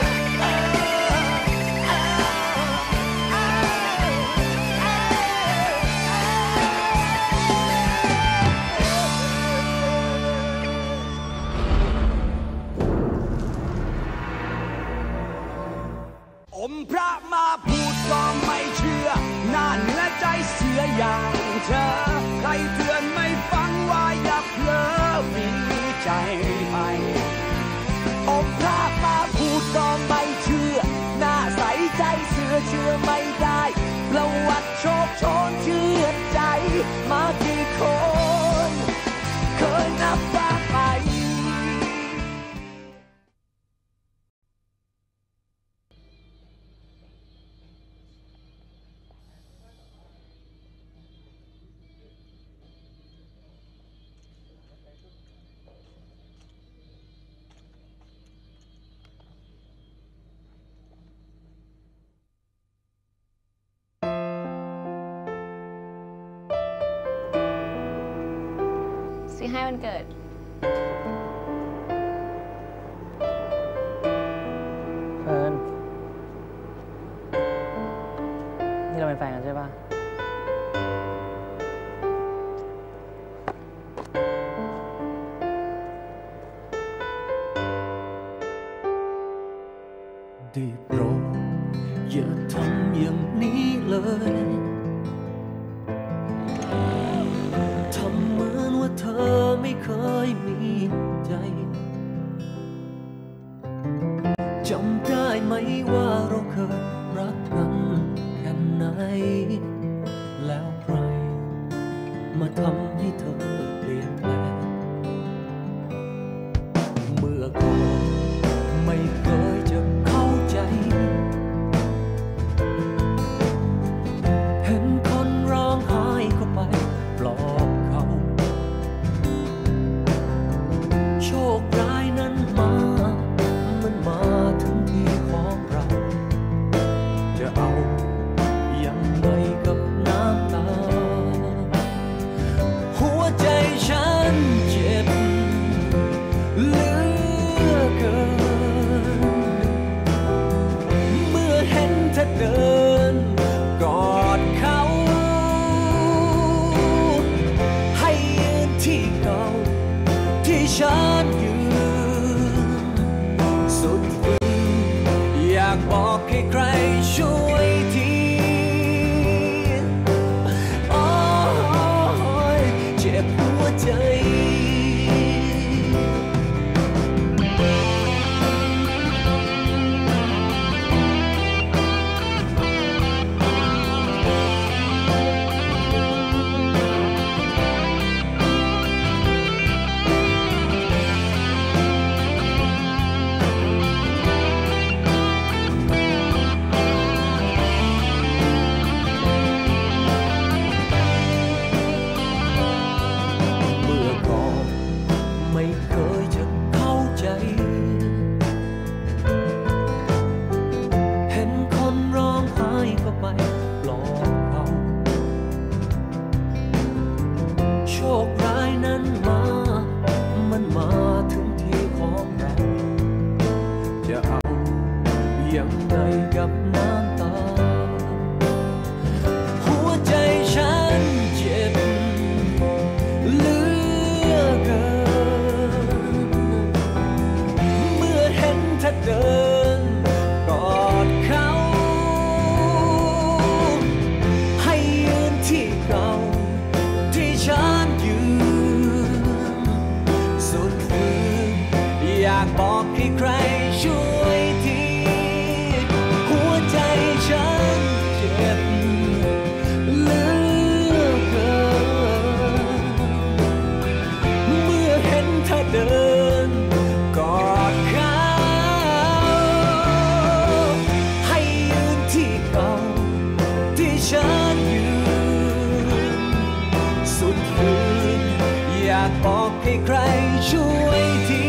[SPEAKER 2] อมพระมาพูดก็ไม่เชื่อหน้าเนื้อใจเสียอย่างเธอใครเตือนไม่ฟังว่าอย่าเพลอมีใจให้อมพระมาพูดก็ไม่เชื่อหน้าใสใจเชื่อไม่ได้ประวัติโชคโชนเชื่อใจมากี่คนเคยนับบ้างไหม
[SPEAKER 5] ซื้อให้วันเกิด
[SPEAKER 6] เฟิร์นนี่เราเป็นแฟนกันใช่ปะ
[SPEAKER 3] ได้โปรดอย่าทำอย่างนี้เลยทำเหมือนว่าเธอไม่เคยมีใจจำได้ไหมว่าเราเคยรักกันแค่ไหนแล้วใครมาทำให้เธอเปลี่ยนแปลงเมื่อก่อนไม่เคยจะเข้าใจเห็นคนร้องไห้ก็ไปปลอบเขาโชคร้ายนั้นมันมาถึงที่ของเราจะเอายังไงกับน้ำตาหัวใจฉันเจ็บเหลือเกินเมื่อเห็นเธอเดินกอดเขาให้ยืนที่เก่าที่ฉันยืนสุดฝืนอยากบอกให้ใครช่วยทีโอ้ยเจ็บหัวใจไม่เคยจะเข้าใจเห็นคนร้องไห้ก็ไปปลอบเขาโชคร้ายนั้นมันมาถึงที่ของเราจะเอายังไงกับน้ำตาหัวใจฉันเจ็บเหลือเกินเดินกอดเขาให้ยืนที่เก่าที่ฉันยืนสุดฝืนอยากบอกให้ใครช่วยทีหัวใจฉันเจ็บเหลือเกินเมื่อเห็นเธอเดินกอดเขาฉันยืนสุดฝืนอยากบอกให้ใครช่วยที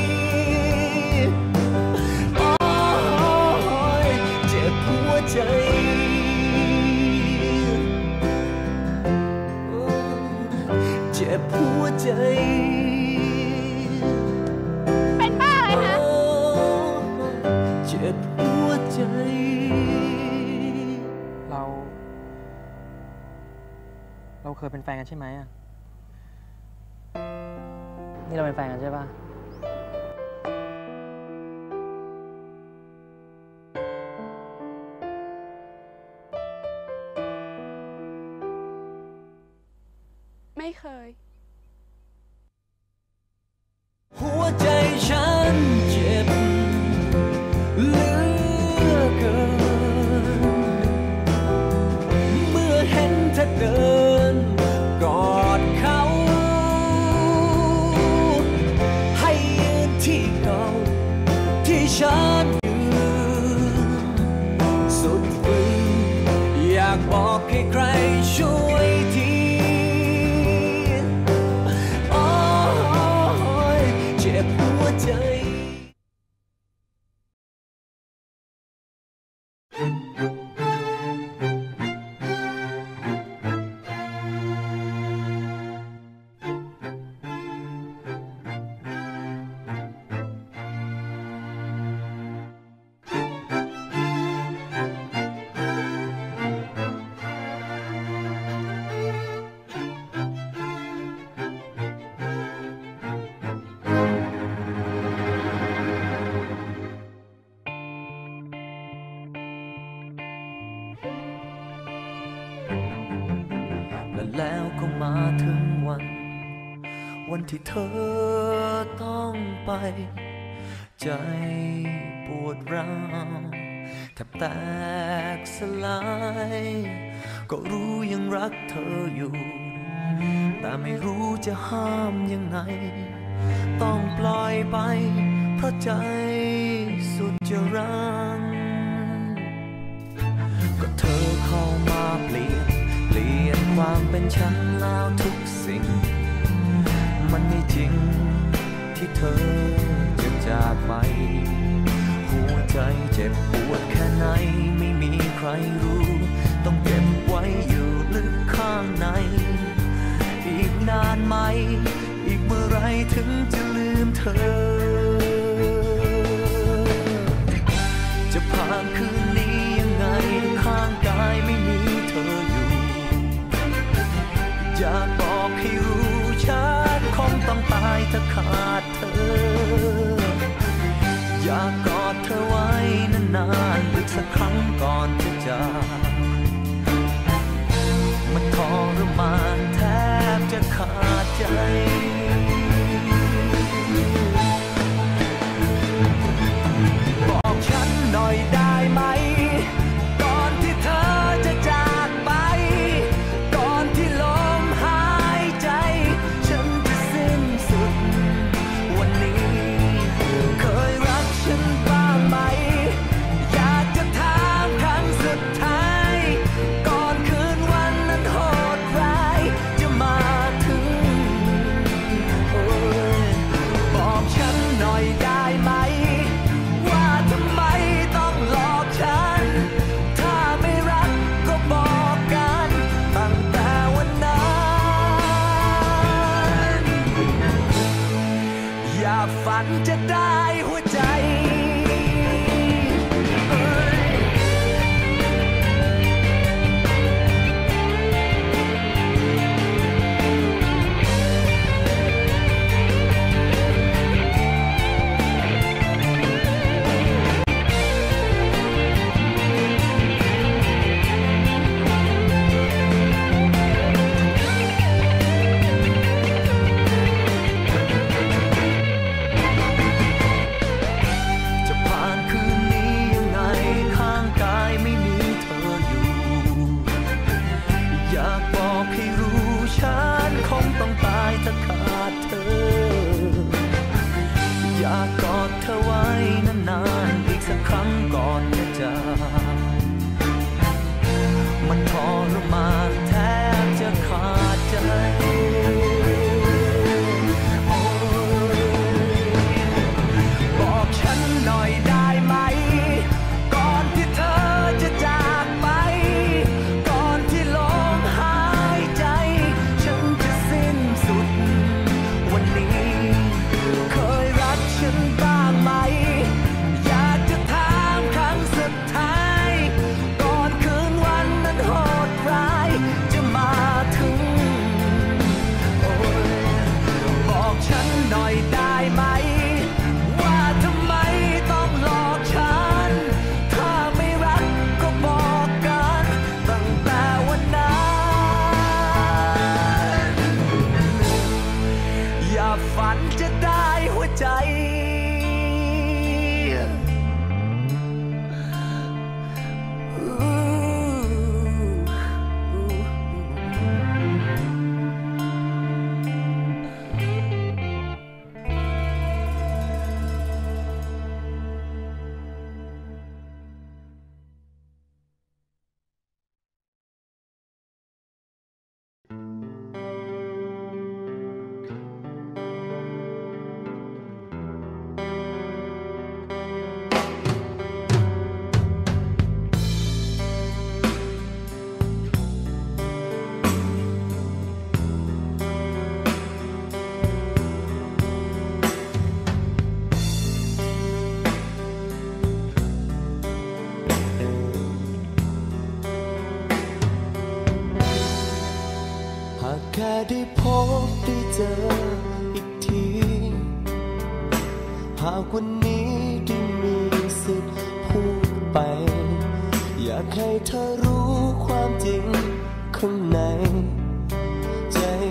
[SPEAKER 3] โอ้ยเจ็บหัวใจเจ็บหัวใจ
[SPEAKER 5] เป็นบ้าอะไรคะ
[SPEAKER 3] เจ็บหัวใจ
[SPEAKER 6] เราเคยเป็นแฟนกันใช่ไหมอ่ะนี่เราเป็นแฟนกันใช่ป่ะ
[SPEAKER 5] ไม่เคย
[SPEAKER 3] หัวใจฉันเจ็บเหลือเกินเมื่อเห็นเธอเดินกอดเขาให้ยืนที่เก่าที่ฉันยืนสุดฝืนอยากบอกให้ใครช่วยทีโอ้ยเจ็บหัวใจมาถึงวันที่เธอต้องไปใจปวดร้าวแทบแตกสลายก็รู้ยังรักเธออยู่แต่ไม่รู้จะห้ามยังไงต้องปล่อยไปเพราะใจสุดจะรังก็เธอเข้ามาเปลี่ยนความเป็นฉันแล้วทุกสิ่งมันไม่จริงที่เธอจะจากไปหัวใจเจ็บปวดแค่ไหนไม่มีใครรู้ต้องเก็บไว้อยู่ลึกข้างในอีกนานไหมอีกเมื่อไรถึงจะลืมเธอจะผ่านคืนนี้ยังไงข้างกายไม่มีเธออยู่อยากบอกให้รู้ฉันคงต้องตายถ้าขาดเธออยากกอดเธอไว้นานๆอีกสักครั้งก่อนจะจากมันทรมานแทบจะขาดใจบอกฉันหน่อยได้ไหมก่อนที่เธอจะจากไปก่อนที่ลมหายใจฉันจะสิ้นสุดวันนี้เคยรักฉันบ้างไหมอยากจะถามครั้งสุดท้ายก่อนคืนวันนั้นโหดร้ายจะมาถึงบอกฉันหน่อยได้ไหมว่าทำไมต้องหลอกฉันถ้าไม่รักก็บอกกันตั้งแต่วันนั้นอย่าฝันจะได้หัวใจอยากกอดเธอไว้นานๆอีกสักครั้งก่อนจะจากมันทรมานแทบจะขาดใจบอกฉันหน่อยได้ไหมก่อนที่เธอจะจากไปก่อนที่ลมหายใจฉันจะสิ้นสุดวันนี้เคยรักฉันบ้างไหมอยากจะถามครั้งสุดท้ายก่อนคืนวันนั้นโหดร้ายจะมาถึงบอกฉันหน่อยได้ไหมว่าทำไมต้องหลอกฉันถ้าไม่รักก็บอกกันตั้งแต่วันนั้นอย่าฝันจะได้หัวใจแค่ได้พบได้เจออีกทีหากวันนี้ได้มีสิทธิ์พูดไปอยากให้เธอรู้ความจริงข้างในใจ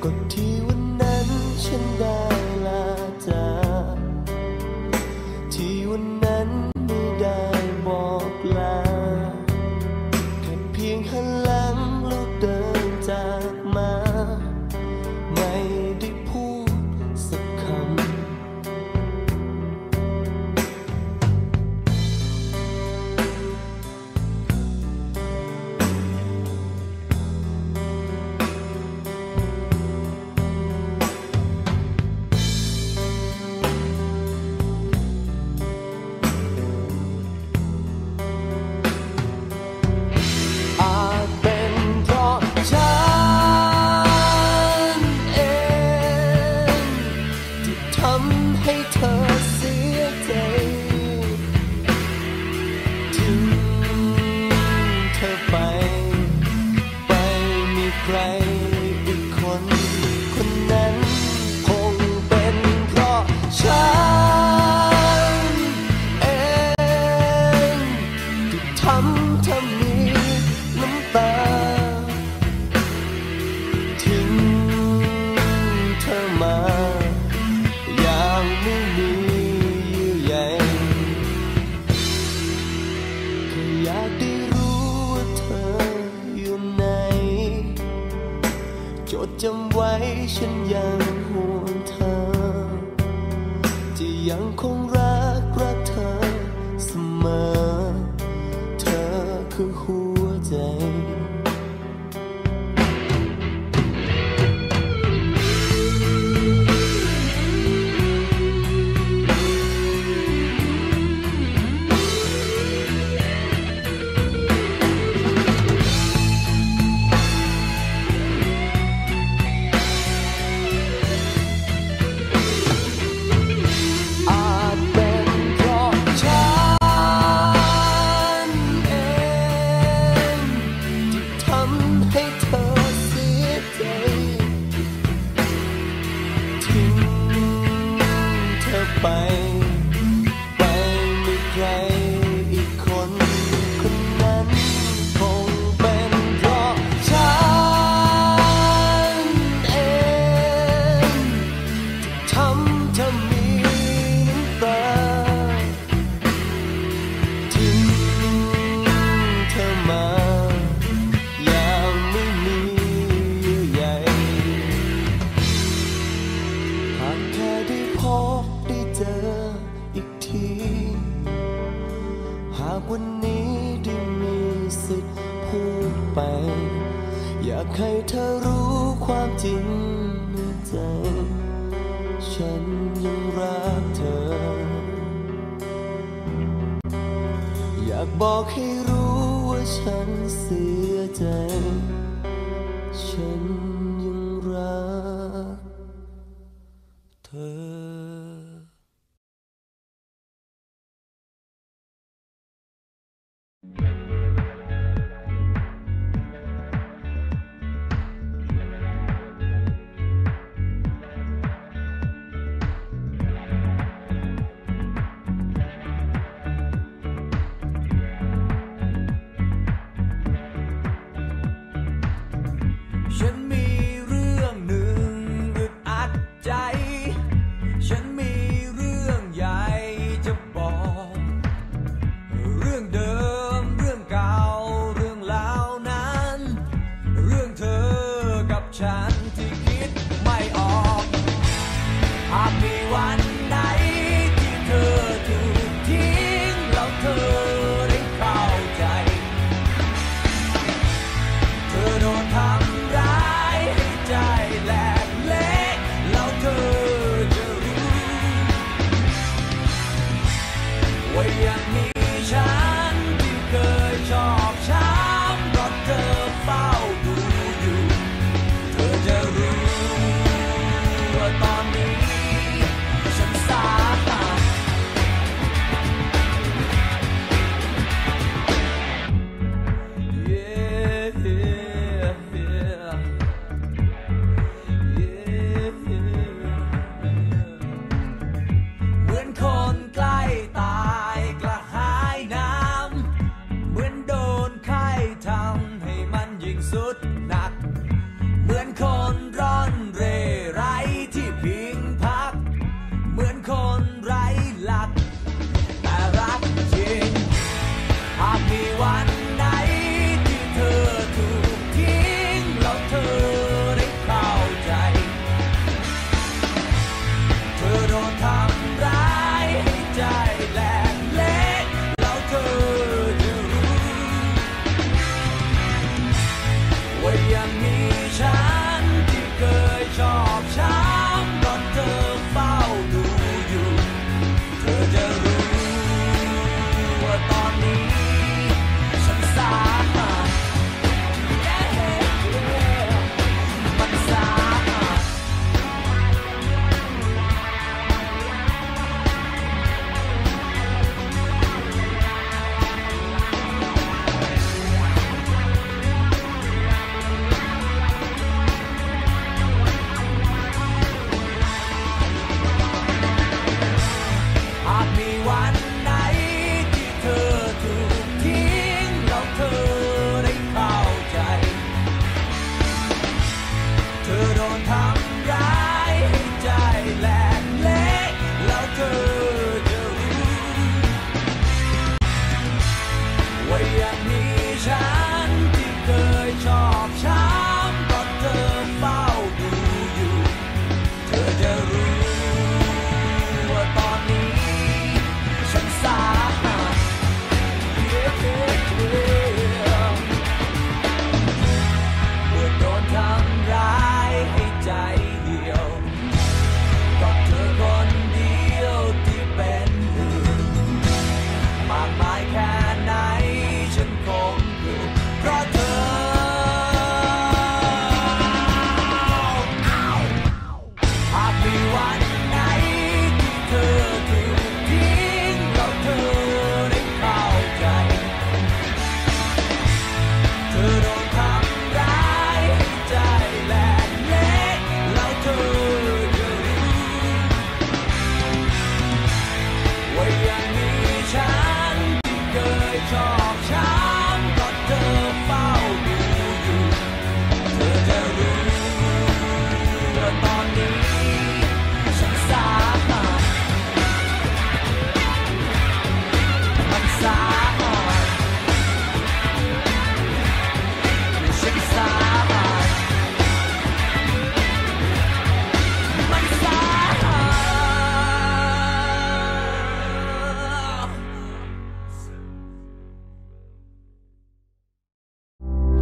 [SPEAKER 7] ก็ที่วันนั้นฉันได้ลาจากที่วันนั้นไม่ได้บอกลาแค่เพียงหันหลังแล้วเดินจากมาไม่ได้พูดสักคำจำไว้ฉันยังห่วงเธอจะยังคงรักเธอเสมอเธอคือหัวใจวันนี้ได้มีสิทธิ์พูดไปอยากให้เธอรู้ความจริงในใจฉันยังรักเธออยากบอกให้รู้ว่าฉันเสียใจฉันยังรักเธอ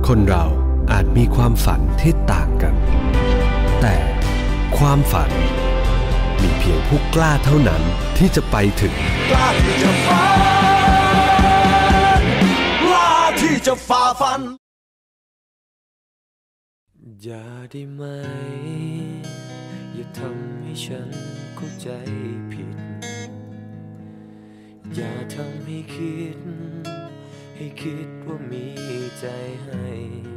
[SPEAKER 8] คนเราอาจมีความฝันที่ต่างกันแต่ความฝันมีเพียงผู้กล้าเท่านั้นที่จะไปถึง
[SPEAKER 2] กล้าที่จะฝันกล้าที่จะฝ่าฟัน
[SPEAKER 3] อย่าได้ไหมอย่าทำให้ฉันเข้าใจผิดอย่าทำให้คิดว่ามีใจให้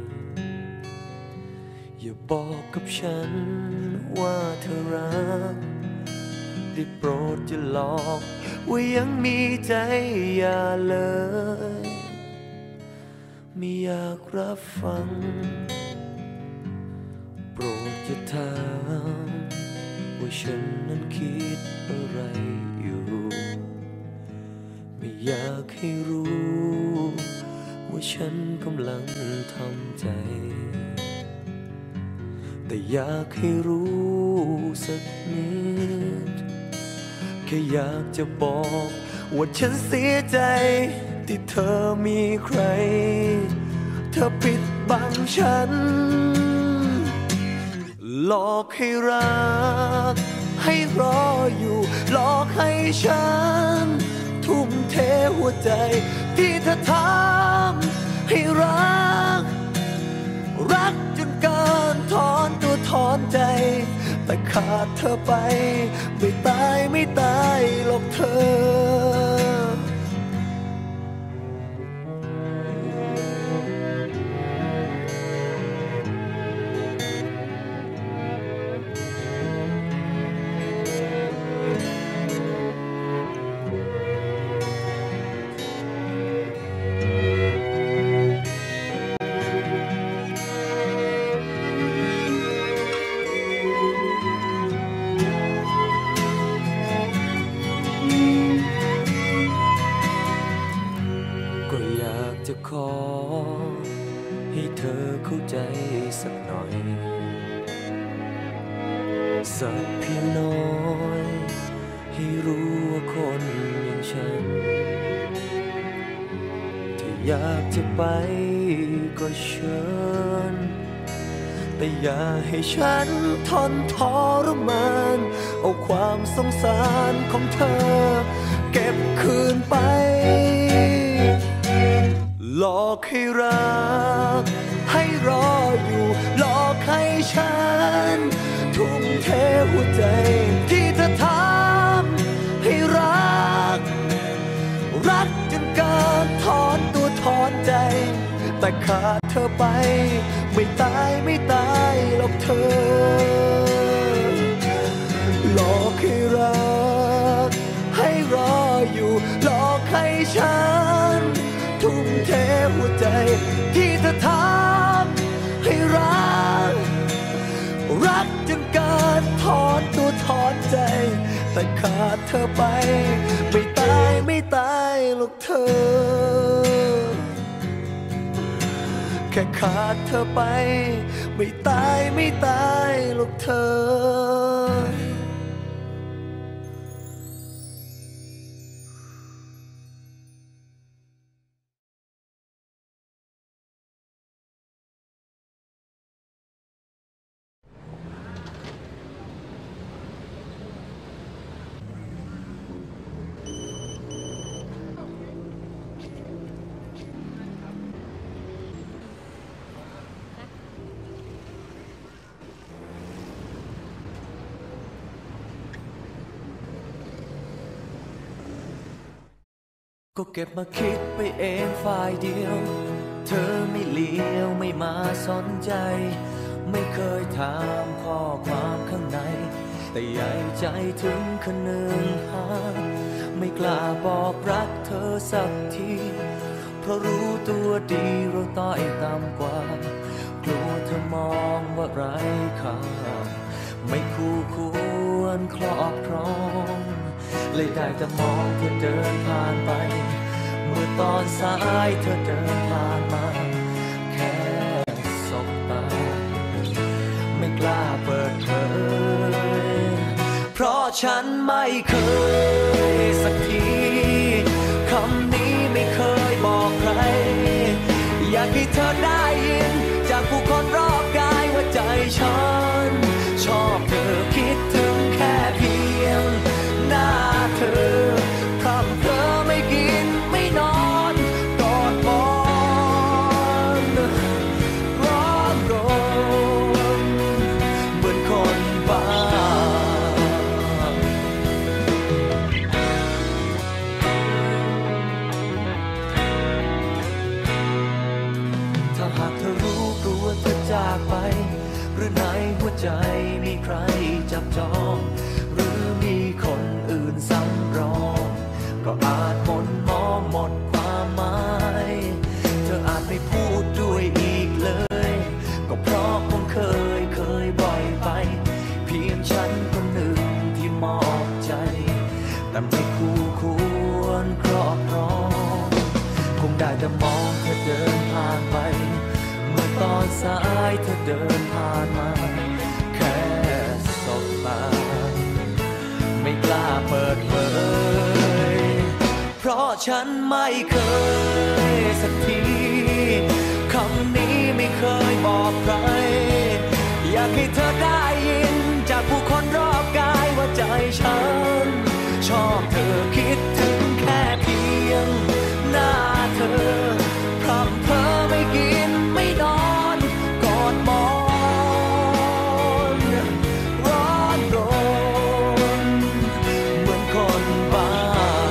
[SPEAKER 3] อย่าบอกกับฉันว่าเธอรักได้โปรดอย่าหลอกว่ายังมีใจอย่าเลยไม่อยากรับฟังโปรดอย่าถามว่าฉันนั้นคิดอะไรอยู่ไม่อยากให้รู้ว่าฉันกำลังทำใจแต่อยากให้รู้สักนิดแค่อยากจะบอกว่าฉันเสียใจที่เธอมีใครเธอปิดบังฉันหลอกให้รักให้รออยู่หลอกให้ฉันทุ่มเทหัวใจที่เธอทำให้รักจนเกินถอนตัวถอนใจแต่ขาดเธอไปไม่ตายหรอกเธอจะขอให้เธอเข้าใจสักหน่อยสักเพียงน้อยให้รู้ว่าคนอย่างฉันที่อยากจะไปก็เชิญแต่อย่าให้ฉันทนทรมานเอาความสงสารของเธอเก็บคืนไปหลอกให้รักให้รออยู่หลอกให้ฉันทุ่มเทหัวใจที่เธอทำให้รักจนเกินถอนตัวถอนใจแต่ขาดเธอไปไม่ตายหรอกเธอหลอกให้รักให้รออยู่หลอกให้ฉันทุ่มเทหัวใจที่เธอทำให้รักจนเกินถอนตัวถอนใจแต่ขาดเธอไปไม่ตายหรอกเธอแค่ขาดเธอไปไม่ตายหรอกเธอก็เก็บมาคิดไปเองฝ่ายเดียวเธอไม่เลี้ยวไม่มาสนใจไม่เคยถามข้อความข้างในแต่ใหญ่ใจถึงขนึงหาไม่กล้าบอกรักเธอสักทีเพราะรู้ตัวดีเราต้อยต่ำกว่ากลัวเธอมองว่าไร้ค่าไม่คู่ควรครอบครองเลยได้แต่มองเธอเดินผ่านไปเมื่อตอนสายเธอเดินผ่านมาแค่สบตาไม่กล้าเปิดเผยเพราะฉันไม่เคยสักทีคำนี้ไม่เคยบอกใครอยากให้เธอได้ยิน
[SPEAKER 2] ฉันชอบเธอคิดถึงแค่เพียงหน้าเธอพร่ำเพ้อไม่กินไม่นอนกอดหมอนร้อนรนเหมือนคนบ้าถ้าหากเธอรู้กลัวเธอจากไปหรือในหัวใจมีใครจับจองหรือมีคนอื่นซ้ำรองก็อาจหม่นมองหมดความหมายเธออาจไม่พูดด้วยอีกเลยก็เพราะคงเคยบ่อยไปเพียงฉันคนหนึ่งที่มอบใจแต่ไม่คู่ควรครอบครองคงได้แต่มองเธอเดินผ่านไปเมื่อตอนสายเธอเดินผ่านมาแค่สบตาไม่กล้าเปิดเผยเพราะฉันไม่เคยสักทีคำนี้ไม่เคยบอกใครอยากให้เธอได้ยินจากผู้คนรอบกายว่าใจฉันชอบเธอคิดถึงแค่เพียงหน้าเธอพร่ำเพ้อไม่กินไม่นอนกอดหมอนร้อนรนเหมือนคนบ้า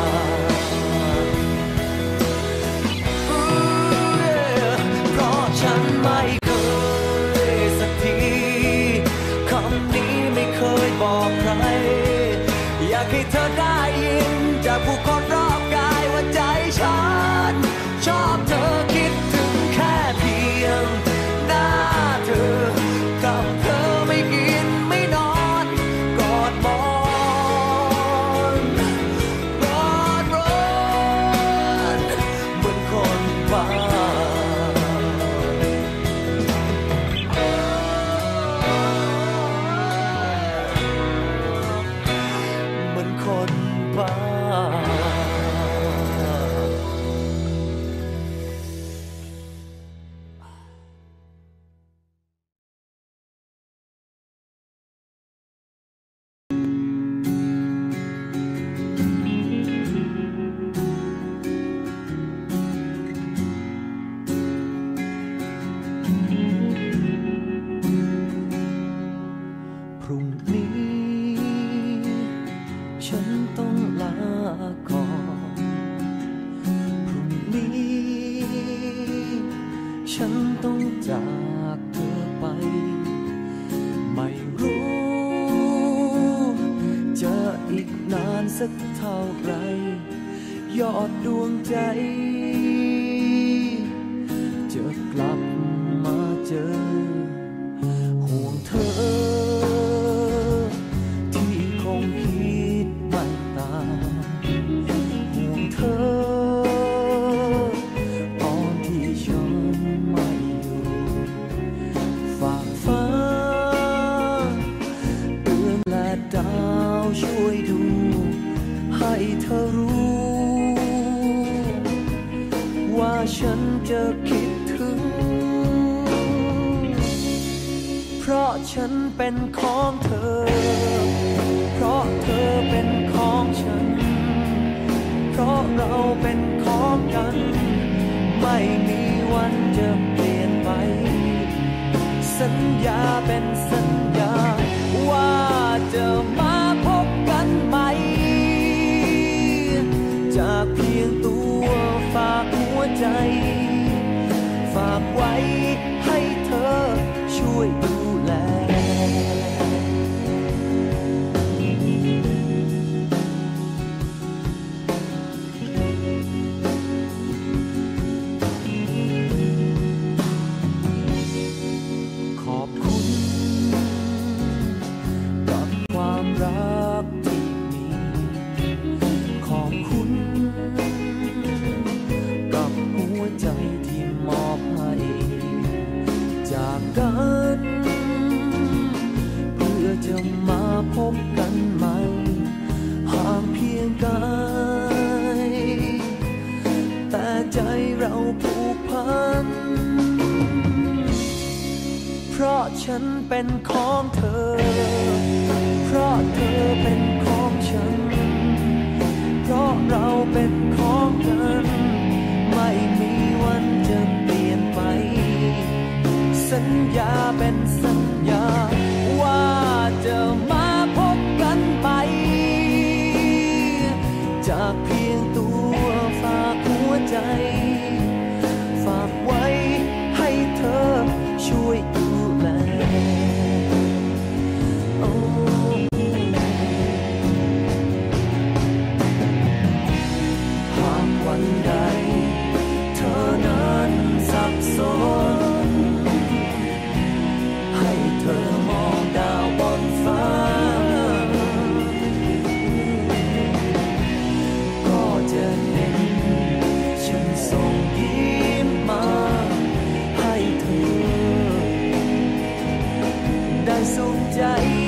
[SPEAKER 2] เพราะฉันไม่เคยสักทีคำนี้ไม่เคยบอกใครอยากให้เธอได้ยินจากผู้คนรอบกายว่าใจฉันชอบเธอคิดถึงแค่เพียงหน้าเธอคำเธอไม่กินไม่นอนกอดหมอนร้อนรนเหมือนคนบ้าเหมือนคนบ้า สักเท่าไรยอดดวงใจจะกลับมาเจอห่วงเธอที่คงคิดไม่ต่างห่วงเธอตอนที่ฉันไม่อยู่ฝากฟ้าเดือนและดาวช่วยดูให้เธอรู้ว่าฉันจะคิดถึงเพราะฉันเป็นของเธอเพราะเธอเป็นของฉันเพราะเราเป็นของกันไม่มีวันจะเปลี่ยนไปสัญญาเป็นสัญญาว่าจะมาพบกันใหม่จากเพียงตัวฝากหัวใจฝากไว้ให้เธอช่วยดูแลขอบคุณกับความรักที่มีขอบคุณกับหัวใจที่มอบให้จากกันเพื่อจะมาพบกันใหม่ห่างเพียงกายแต่ใจเราผูกพันเพราะฉัน
[SPEAKER 3] นเป็นของเธอเพราะเธอเป็นของฉันเพราะเราเป็นของกันไม่มีวันจะเปลี่ยนไปสัญญาเป็นสัญญาว่าจะมาพบกันไปจากเพียงตัวฝากหัวใจฝากไว้ให้เธอช่วยดูแลหากวันใดเธอนั้นสับสนให้เธอมองดาวบนฟ้าก็จะเห็นฉันส่งยิ้มมาให้เธอได้สุขใจ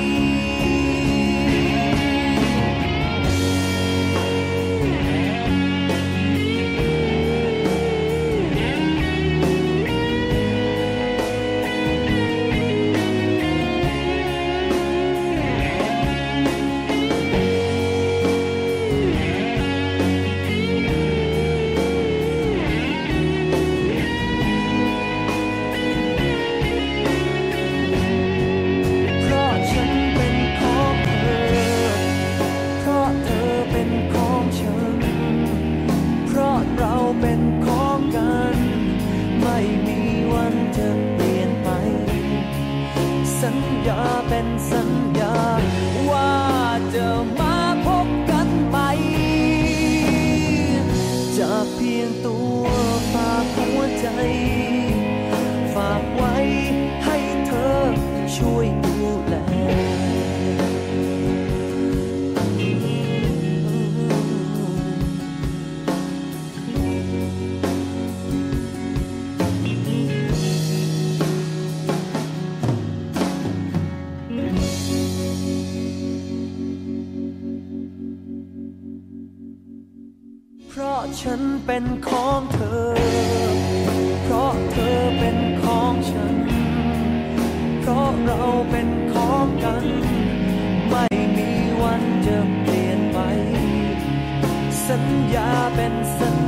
[SPEAKER 3] เป็นของกันไม่มีวันจะเปลี่ยนไปสัญญาเป็นสัญญาว่าจะมาพบกันไปจากเพียงตัวฝากหัวใจฝากไว้ให้เธอช่วยดูแลเพราะฉันเป็นของเธอเพราะเธอเป็นของฉันเพราะเราเป็นของกันไม่มีวันจะเปลี่ยนไปสัญญาเป็นสัญ